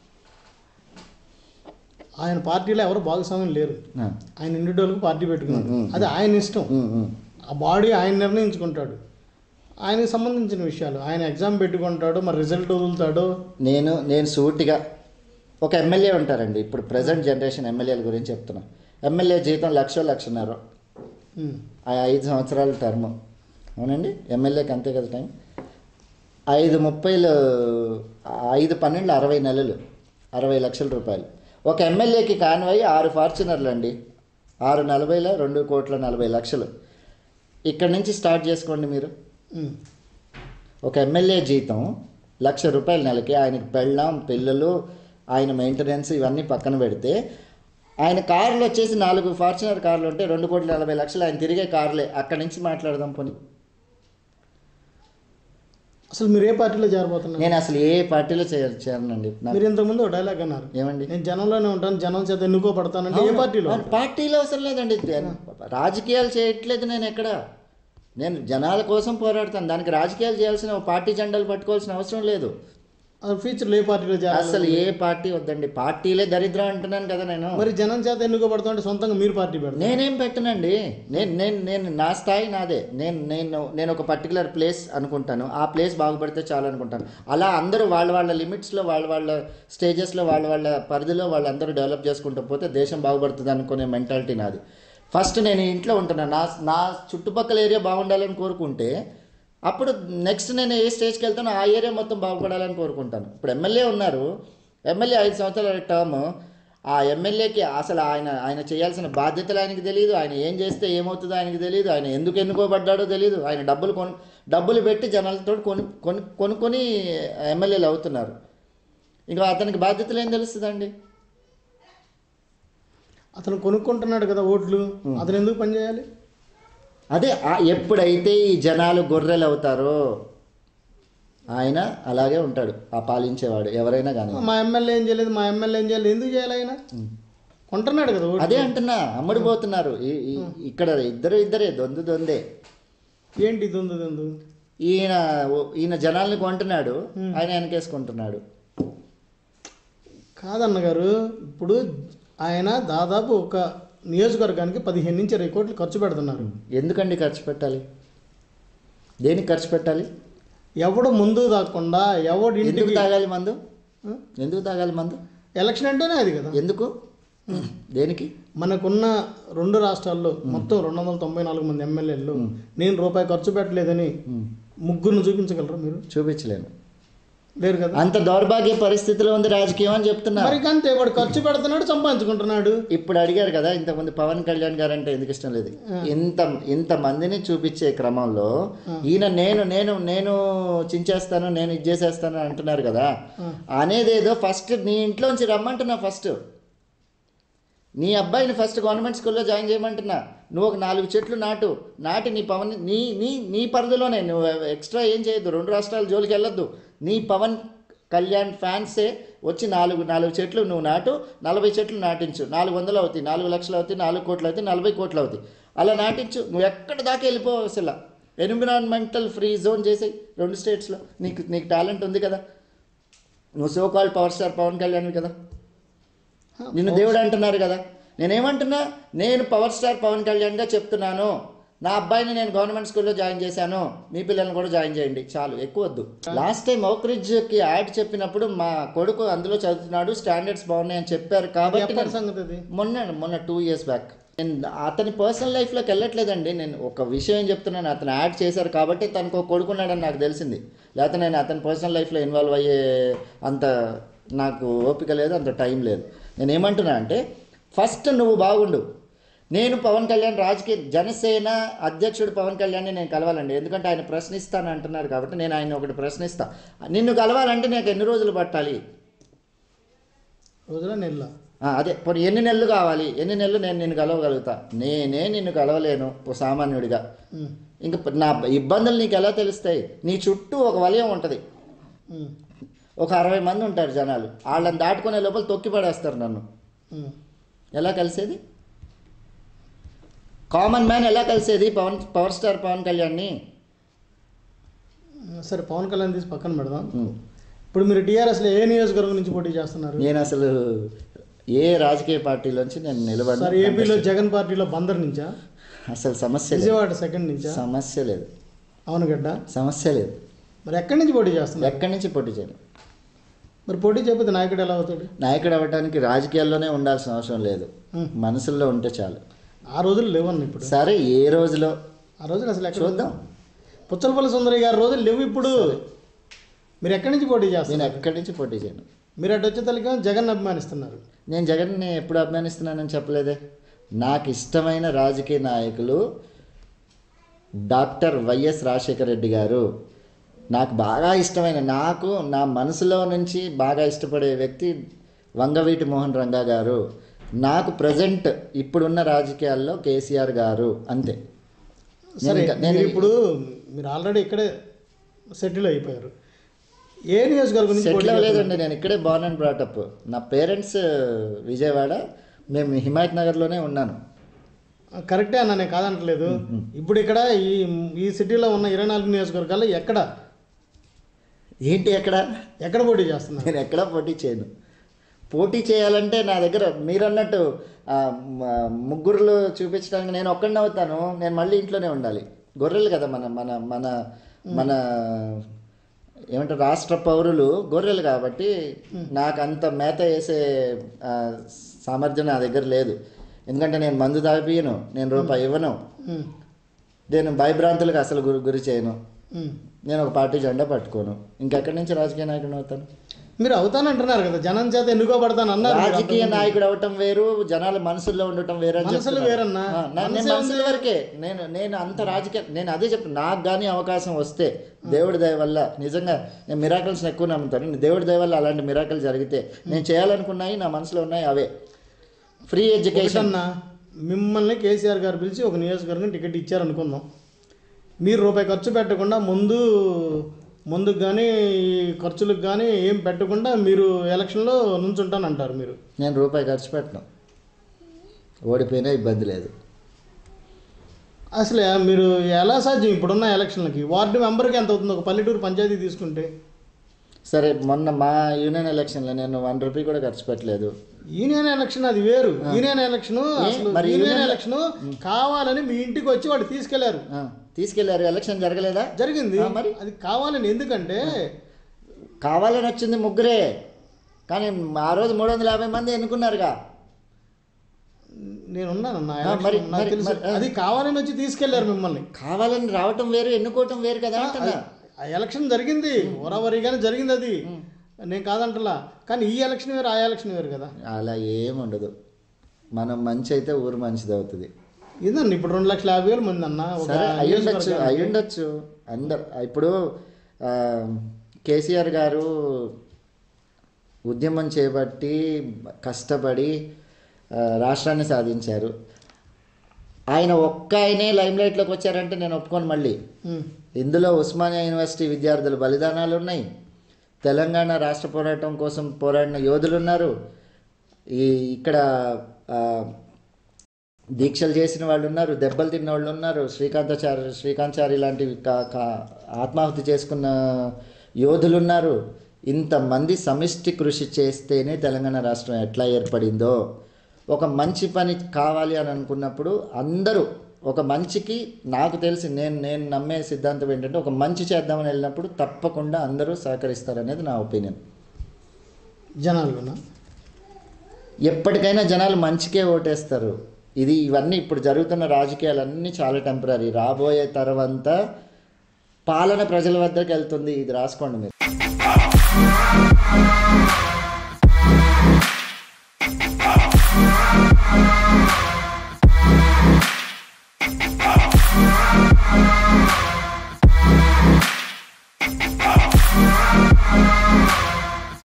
ఆయన పార్టీలో ఎవరు భాగస్వామ్యం లేరు, ఆయన ఇండివిజువల్కి పార్టీ పెట్టుకున్నాడు, అది ఆయన ఇష్టం. ఆ బాడీ ఆయన నిర్ణయించుకుంటాడు, ఆయనకు సంబంధించిన విషయాలు. ఆయన ఎగ్జామ్ పెట్టుకుంటాడు, మరి రిజల్ట్ వదులుతాడు. నేను సూటిగా ఒక ఎమ్మెల్యే ఉంటారండి, ఇప్పుడు ప్రజెంట్ జనరేషన్ ఎమ్మెల్యేల గురించి చెప్తున్నా. ఎమ్మెల్యే జీతం 1,00,000 ఆ 5 సంవత్సరాల టర్మ్. అవునండి, ఎమ్మెల్యేకి అంతే కదా టైం. 5/30 5/12 60 నెలలు, 60 లక్షల రూపాయలు. ఒక ఎమ్మెల్యేకి కాన్వాయ్ 6 ఫార్చునర్లు అండి, 6/40 2,40,00,000. ఇక్కడ నుంచి స్టార్ట్ చేసుకోండి మీరు. ఒక ఎమ్మెల్యే జీతం 1,00,000 రూపాయలు నెలకి. ఆయనకి పెళ్ళాం, పిల్లలు, ఆయన మెయింటెనెన్స్ ఇవన్నీ పక్కన పెడితే, ఆయన కార్లు వచ్చేసి 4 ఫార్చునర్ కార్లు ఉంటే 2,40,00,000 ఆయన తిరిగే కార్లే. అక్కడి నుంచి మాట్లాడదాం పోనీ. అసలు మీరు ఏ పార్టీలో చేరబోతున్నారు? నేను అసలు ఏ పార్టీలో చేరనండి. మీరు ఇంతకుముందు ఒక డైలాగ్ అన్నారు, ఏమండి? నేను జనంలోనే ఉంటాను, జనం చేత ఎన్నుకోబడతానంటే ఏ పార్టీలో? పార్టీలో అవసరం లేదండి, రాజకీయాలు చేయట్లేదు నేను ఎక్కడ. నేను జనాల కోసం పోరాడతాను, దానికి రాజకీయాలు చేయాల్సిన పార్టీ జెండాలు పట్టుకోవాల్సిన అవసరం లేదు. ఫ్యూచర్లో ఏ పార్టీలో చేయాలి? అసలు ఏ పార్టీ వద్దండి, పార్టీలే దరిద్రం అంటున్నాను కదా నేను. మరి జనం చేత ఎన్నుకోబడతా అంటే సొంతంగా మీరు పార్టీ పెడతారు? నేనేం పెట్టనండి, నేను నా స్థాయి నాదే. నేను ఒక పర్టికులర్ ప్లేస్ అనుకుంటాను, ఆ ప్లేస్ బాగుపడితే చాలు అనుకుంటాను. అలా అందరూ వాళ్ళ లిమిట్స్లో వాళ్ళ స్టేజెస్లో వాళ్ళ పరిధిలో వాళ్ళందరూ డెవలప్ చేసుకుంటూ పోతే దేశం బాగుపడుతుంది అనుకునే మెంటాలిటీ నాది. ఫస్ట్ నేను ఇంట్లో ఉంటున్నాను, నా చుట్టుపక్కల ఏరియా బాగుండాలని కోరుకుంటే అప్పుడు నెక్స్ట్ నేను ఏ స్టేజ్కి వెళ్తానో ఆ ఏరియా మొత్తం బాగుపడాలని కోరుకుంటాను. ఇప్పుడు ఎమ్మెల్యే ఉన్నారు, ఎమ్మెల్యే 5 సంవత్సరాల టర్మ్, ఆ ఎమ్మెల్యేకి అసలు ఆయన చేయాల్సిన బాధ్యతలు ఆయనకి తెలియదు, ఆయన ఏం చేస్తే ఏమవుతుందో ఆయనకి తెలియదు, ఆయన ఎందుకు ఎన్నుకోబడ్డాడో తెలియదు. ఆయన డబ్బులు పెట్టి జనాలతో కొనుక్కొని ఎమ్మెల్యేలు అవుతున్నారు. ఇంకా అతనికి బాధ్యతలు ఏం తెలుస్తుందండి? అతను కొనుక్కుంటున్నాడు కదా ఓట్లు, అతను ఎందుకు పనిచేయాలి? అదే ఎప్పుడైతే ఈ జనాలు గొర్రెలు అవుతారో ఆయన అలాగే ఉంటాడు, ఆ పాలించేవాడు ఎవరైనా కానీ. మా ఎమ్మెల్యే ఏం చేయలేదు, మా ఎమ్మెల్యే ఏం చేయలేదు, ఎందుకు చేయాలి? ఆయన కొంటున్నాడు కదా. అదే అంటున్నా, అమ్ముడుపోతున్నారు ఇక్కడ. ఇద్దరే దొందే. ఏంటి దొందు? ఈయన జనాల్ని కొంటున్నాడు, ఆయన వెనకేసుకుంటున్నాడు. కాదన్న గారు, ఇప్పుడు ఆయన దాదాపు ఒక నియోజకవర్గానికి 15 నుంచి 20 కోట్లు ఖర్చు పెడుతున్నారు. ఎందుకండి ఖర్చు పెట్టాలి? దేనికి ఖర్చు పెట్టాలి? ఎవడు ముందు దాక్కుండా ఎవడు ఎందుకు తాగాలి మందు? ఎందుకు తాగాలి మందు? ఎలక్షన్ అంటేనే అది కదా. ఎందుకు? దేనికి? మనకున్న 2 రాష్ట్రాల్లో మొత్తం 294 మంది ఎమ్మెల్యేలు నేను రూపాయి ఖర్చు పెట్టలేదని ముగ్గురును చూపించగలరు మీరు? చూపించలేను. లేరు కదా. అంత దౌర్భాగ్య పరిస్థితిలో ఉంది రాజకీయం అని చెప్తున్నా. మరి అంతే, వాడు ఖర్చు పెడుతున్నాడు, సంపాదించుకుంటున్నాడు. ఇప్పుడు అడిగారు కదా ఇంతకుముందు పవన్ కళ్యాణ్ గారు అంటే ఎందుకు ఇష్టం లేదు. ఇంత మందిని చూపించే క్రమంలో ఈయన నేను చించేస్తాను, నేను ఇది చేసేస్తాను అంటున్నారు కదా. అనేదేదో ఫస్ట్ నీ ఇంట్లోంచి రమ్మంటున్నా. ఫస్ట్ నీ అబ్బాయిని ఫస్ట్ గవర్నమెంట్ స్కూల్లో జాయిన్ చేయమంటున్నా. నువ్వు ఒక 4 చెట్లు నాటి నీ పవన్ నీ పరిధిలోనే, నువ్వు ఎక్స్ట్రా ఏం చేయొద్దు, 2 రాష్ట్రాల జోలికి వెళ్ళొద్దు. నీ పవన్ కళ్యాణ్ ఫ్యాన్సే వచ్చి 4 చెట్లు నువ్వు 40 చెట్లు నాటించు. 400 అవుతాయి, 4 లక్షలు అవుతాయి, 4 కోట్లు అవుతాయి, 40 కోట్లు అవుతాయి. అలా నాటించు. నువ్వు ఎక్కడ దాకా వెళ్ళిపోవు. అసలు ఎన్విరాన్మెంటల్ ఫ్రీ జోన్ చేసేయి 2 స్టేట్స్లో. నీకు టాలెంట్ ఉంది కదా, నువ్వు so called power star Pawan Kalyan కదా, నిన్ను దేవుడు అంటున్నారు కదా. నేనేమంటున్నా, నేను పవర్ స్టార్ పవన్ కళ్యాణ్గా చెప్తున్నాను, నా అబ్బాయిని నేను గవర్నమెంట్ స్కూల్లో జాయిన్ చేశాను, మీ పిల్లల్ని కూడా జాయిన్ చేయండి, చాలు, ఎక్కువ వద్దు. లాస్ట్ టైం ఓక్రిడ్జ్కి యాడ్ చెప్పినప్పుడు మా కొడుకు అందులో చదువుతున్నాడు, స్టాండర్డ్స్ బాగున్నాయని చెప్పారు కాబట్టి మొన్న 2 years బ్యాక్. నేను అతని పర్సనల్ లైఫ్లోకి వెళ్ళట్లేదండి. నేను ఒక విషయం ఏం చెప్తున్నాను, అతను యాడ్ చేశారు కాబట్టి తనకు ఒక కొడుకున్నాడని నాకు తెలిసింది. లేకపోతే నేను అతని పర్సనల్ లైఫ్లో ఇన్వాల్వ్ అయ్యే అంత నాకు ఓపిక లేదు, అంత టైం లేదు. నేను ఏమంటున్నా అంటే, ఫస్ట్ నువ్వు బాగుండు. నేను పవన్ కళ్యాణ్ జనసేన అధ్యక్షుడు పవన్ కళ్యాణ్ని నేను కలవాలండి. ఎందుకంటే ఆయన ప్రశ్నిస్తాను అంటున్నారు కాబట్టి నేను ఆయన ఒకటి ప్రశ్నిస్తా. నిన్ను కలవాలంటే నాకు ఎన్ని రోజులు పట్టాలి? అదే ఎన్ని నెలలు కావాలి? ఎన్ని నెలలు నేను నిన్ను కలవగలుగుతా? నేనే నిన్ను కలవలేను ఓ సామాన్యుడిగా. ఇంకా నా ఇబ్బందులు నీకు ఎలా తెలుస్తాయి? నీ చుట్టూ ఒక వలయం ఉంటుంది, ఒక 60 మంది ఉంటారు జనాలు, వాళ్ళని దాటుకునే లోపల తొక్కి పడేస్తారు నన్ను. ఎలా కలిసేది? కామన్ మ్యాన్ ఎలా కలిసేది పవర్ స్టార్ పవన్ కళ్యాణ్ని? సరే, పవన్ కళ్యాణ్ తీసి పక్కన పెడదాం. ఇప్పుడు మీరు టీఆర్ఎస్లో ఏ నియోజకవర్గం నుంచి పోటీ చేస్తున్నారు? నేను అసలు ఏ రాజకీయ పార్టీలోంచి నేను నిలబడి. సరే, ఏపీలో జగన్ పార్టీలో బందర్ నుంచా? అసలు సమస్య లేదు. విజయవాడ సెకండ్ నుంచా? సమస్య లేదు. అవునగడ్డ? సమస్య లేదు. మరి ఎక్కడి నుంచి పోటీ చేస్తున్నారు? ఎక్కడి నుంచి పోటీ చేయను. మరి పోటీ చేయకపోతే నాయకుడు ఎలా అవుతాడు? నాయకుడు అవ్వడానికి రాజకీయాల్లోనే ఉండాల్సిన అవసరం లేదు, మనసుల్లో ఉంటే చాలు. ఆ రోజులు లేవన్న ఇప్పుడు. సరే, ఏ రోజులో? ఆ రోజులు అసలు ఎక్కడ చూద్దాం. పుచ్చలపల్లి సుందరి గారి రోజులు లేవు ఇప్పుడు. మీరు ఎక్కడి నుంచి పోటీ చేస్తారు? నేను ఎక్కడి నుంచి పోటీ చేయను. మీరు అటు వచ్చే తల్లిగా జగన్ అభిమానిస్తున్నారు. నేను జగన్ని ఎప్పుడు అభిమానిస్తున్నానని చెప్పలేదే. నాకు ఇష్టమైన రాజకీయ నాయకులు డాక్టర్ వైఎస్ రాజశేఖర రెడ్డి గారు. నాకు బాగా ఇష్టమైన, నాకు నా మనసులో నుంచి బాగా ఇష్టపడే వ్యక్తి వంగవీటి మోహన్ రంగా గారు. నాకు ప్రజెంట్ ఇప్పుడున్న రాజకీయాల్లో కేసీఆర్ గారు, అంతే. సరే, నేను ఇప్పుడు మీరు ఆల్రెడీ ఇక్కడే సెటిల్ అయిపోయారు. ఏ నియోజకవర్గం నుంచి సెటిల్ అవ్వలేదండి, నేను ఇక్కడే బార్న్ అండ్ బ్రాటప్. నా పేరెంట్స్ విజయవాడ, మేము హిమాయత్ నగర్లోనే ఉన్నాను. కరెక్టే అన్న, నేను కాదంటలేదు. ఇప్పుడు ఇక్కడ ఈ సిటీలో ఉన్న 24 నియోజకవర్గాల్లో ఏంటి ఎక్కడ పోటీ చేస్తున్నారు? నేను ఎక్కడా పోటీ చేయను. పోటీ చేయాలంటే నా దగ్గర మీరు అన్నట్టు ముగ్గురులో చూపించడానికి నేను ఒక్కడిని అవుతాను. నేను మళ్ళీ ఇంట్లోనే ఉండాలి. గొర్రెలు కదా మన మన మన మన ఏమంటారు, రాష్ట్ర పౌరులు గొర్రెలు కాబట్టి నాకు అంత మేత వేసే సామర్థ్యం నా దగ్గర లేదు. ఎందుకంటే నేను మందు తాగిపోయాను, నేను రూపాయి ఇవ్వను, నేను భయభ్రాంతులకు అసలు గురి చేయను, నేను ఒక పార్టీ జెండా పట్టుకోను. ఇంకెక్కడి నుంచి రాజకీయ నాయకుడు అవుతాను? మీరు అవుతానంటున్నారు కదా, జనం చేత ఎన్నుకోబడతాను అన్నారు. రాజకీయ నాయకుడు అవటం వేరు, జనాల మనసుల్లో ఉండటం వేరే. మనుషుల వరకే నేను అంత రాజకీయ, నేను అదే చెప్తాను. నాకు కానీ అవకాశం వస్తే దేవుడి దయ వల్ల, నిజంగా నేను మిరాకిల్స్ని ఎక్కువ నమ్ముతాను, దేవుడి దయ వల్ల అలాంటి మిరాకిల్ జరిగితే నేను చేయాలనుకున్నాయి నా మనసులో ఉన్నాయి అవే. Free education. మిమ్మల్ని కేసీఆర్ గారు పిలిచి ఒక నియోజకవర్గం టికెట్ ఇచ్చారనుకుందాం, మీరు రూపాయి ఖర్చు పెట్టకుండా ముందుకు కానీ ఖర్చులకు కానీ ఏం పెట్టకుండా మీరు ఎలక్షన్లో నుంచుంటానంటారు. మీరు నేను రూపాయి ఖర్చు పెట్టను, ఓడిపోయినా ఇబ్బంది లేదు. అసలు మీరు ఎలా సాధ్యం? ఇప్పుడున్న ఎలక్షన్లకి వార్డు మెంబర్కి ఎంత అవుతుంది? ఒక పల్లెటూరు పంచాయతీ తీసుకుంటే సరే, మొన్న మా యూనియన్ ఎలక్షన్లో నేను 1 రూపీ కూడా ఖర్చు పెట్టలేదు. యూనియన్ ఎలక్షన్ అది వేరు. యూనియన్ ఎలక్షన్ కావాలని మీ ఇంటికి వచ్చి వాడు తీసుకెళ్లారు. ఎలక్షన్ జరగలేదా? జరిగింది. మరి అది కావాలని, ఎందుకంటే కావాలని వచ్చింది ముగ్గురే, కానీ ఆ రోజు 350 మంది ఎన్నుకున్నారుగా. నేనున్నానన్నా, అది కావాలని వచ్చి తీసుకెళ్లారు మిమ్మల్ని. కావాలని రావటం వేరు, ఎన్నుకోవటం వేరు కదా అంటున్నా. ఆ ఎలక్షన్ జరిగింది, వరవరిగానే జరిగింది, అది నేను కాదంటలా. కానీ ఈ ఎలక్షన్ వేరు, ఆ ఎలక్షన్ వేరు కదా. అలా ఏముండదు, మనం మంచి అయితే ఊరు మంచిది అవుతుంది. ఇదండి ఇప్పుడు 2,50,000 మంది అన్న అయ్యుండొచ్చు అందరు. ఇప్పుడు కేసీఆర్ గారు ఉద్యమం చేపట్టి కష్టపడి రాష్ట్రాన్ని సాధించారు. ఆయన ఆయనే లైమ్లైట్లోకి వచ్చారంటే నేను ఒప్పుకోను. మళ్ళీ ఇందులో ఉస్మానియా యూనివర్సిటీ విద్యార్థుల బలిదానాలు ఉన్నాయి, తెలంగాణ రాష్ట్ర పోరాటం కోసం పోరాడిన యోధులు ఉన్నారు, ఇక్కడ దీక్షలు చేసిన వాళ్ళు ఉన్నారు, దెబ్బలు తిన్న వాళ్ళు ఉన్నారు, శ్రీకాంతాచారి లాంటి ఆత్మాహుతి చేసుకున్న యోధులు ఉన్నారు. ఇంతమంది సమిష్టి కృషి చేస్తేనే తెలంగాణ రాష్ట్రం ఎట్లా ఏర్పడిందో, ఒక మంచి పని కావాలి అని అనుకున్నప్పుడు అందరూ ఒక మంచికి, నాకు తెలిసి నేను నమ్మే సిద్ధాంతం ఏంటంటే, ఒక మంచి చేద్దామని వెళ్ళినప్పుడు తప్పకుండా అందరూ సహకరిస్తారనేది నా ఒపీనియన్. జనాలు ఎప్పటికైనా జనాలు మంచికే ఓటేస్తారు. ఇవన్నీ ఇప్పుడు జరుగుతున్న రాజకీయాలన్నీ చాలా టెంపరీ. రాబోయే తరవంతా పాలన ప్రజల వద్దకు వెళ్తుంది. ఇది రాసుకోండి మీరు.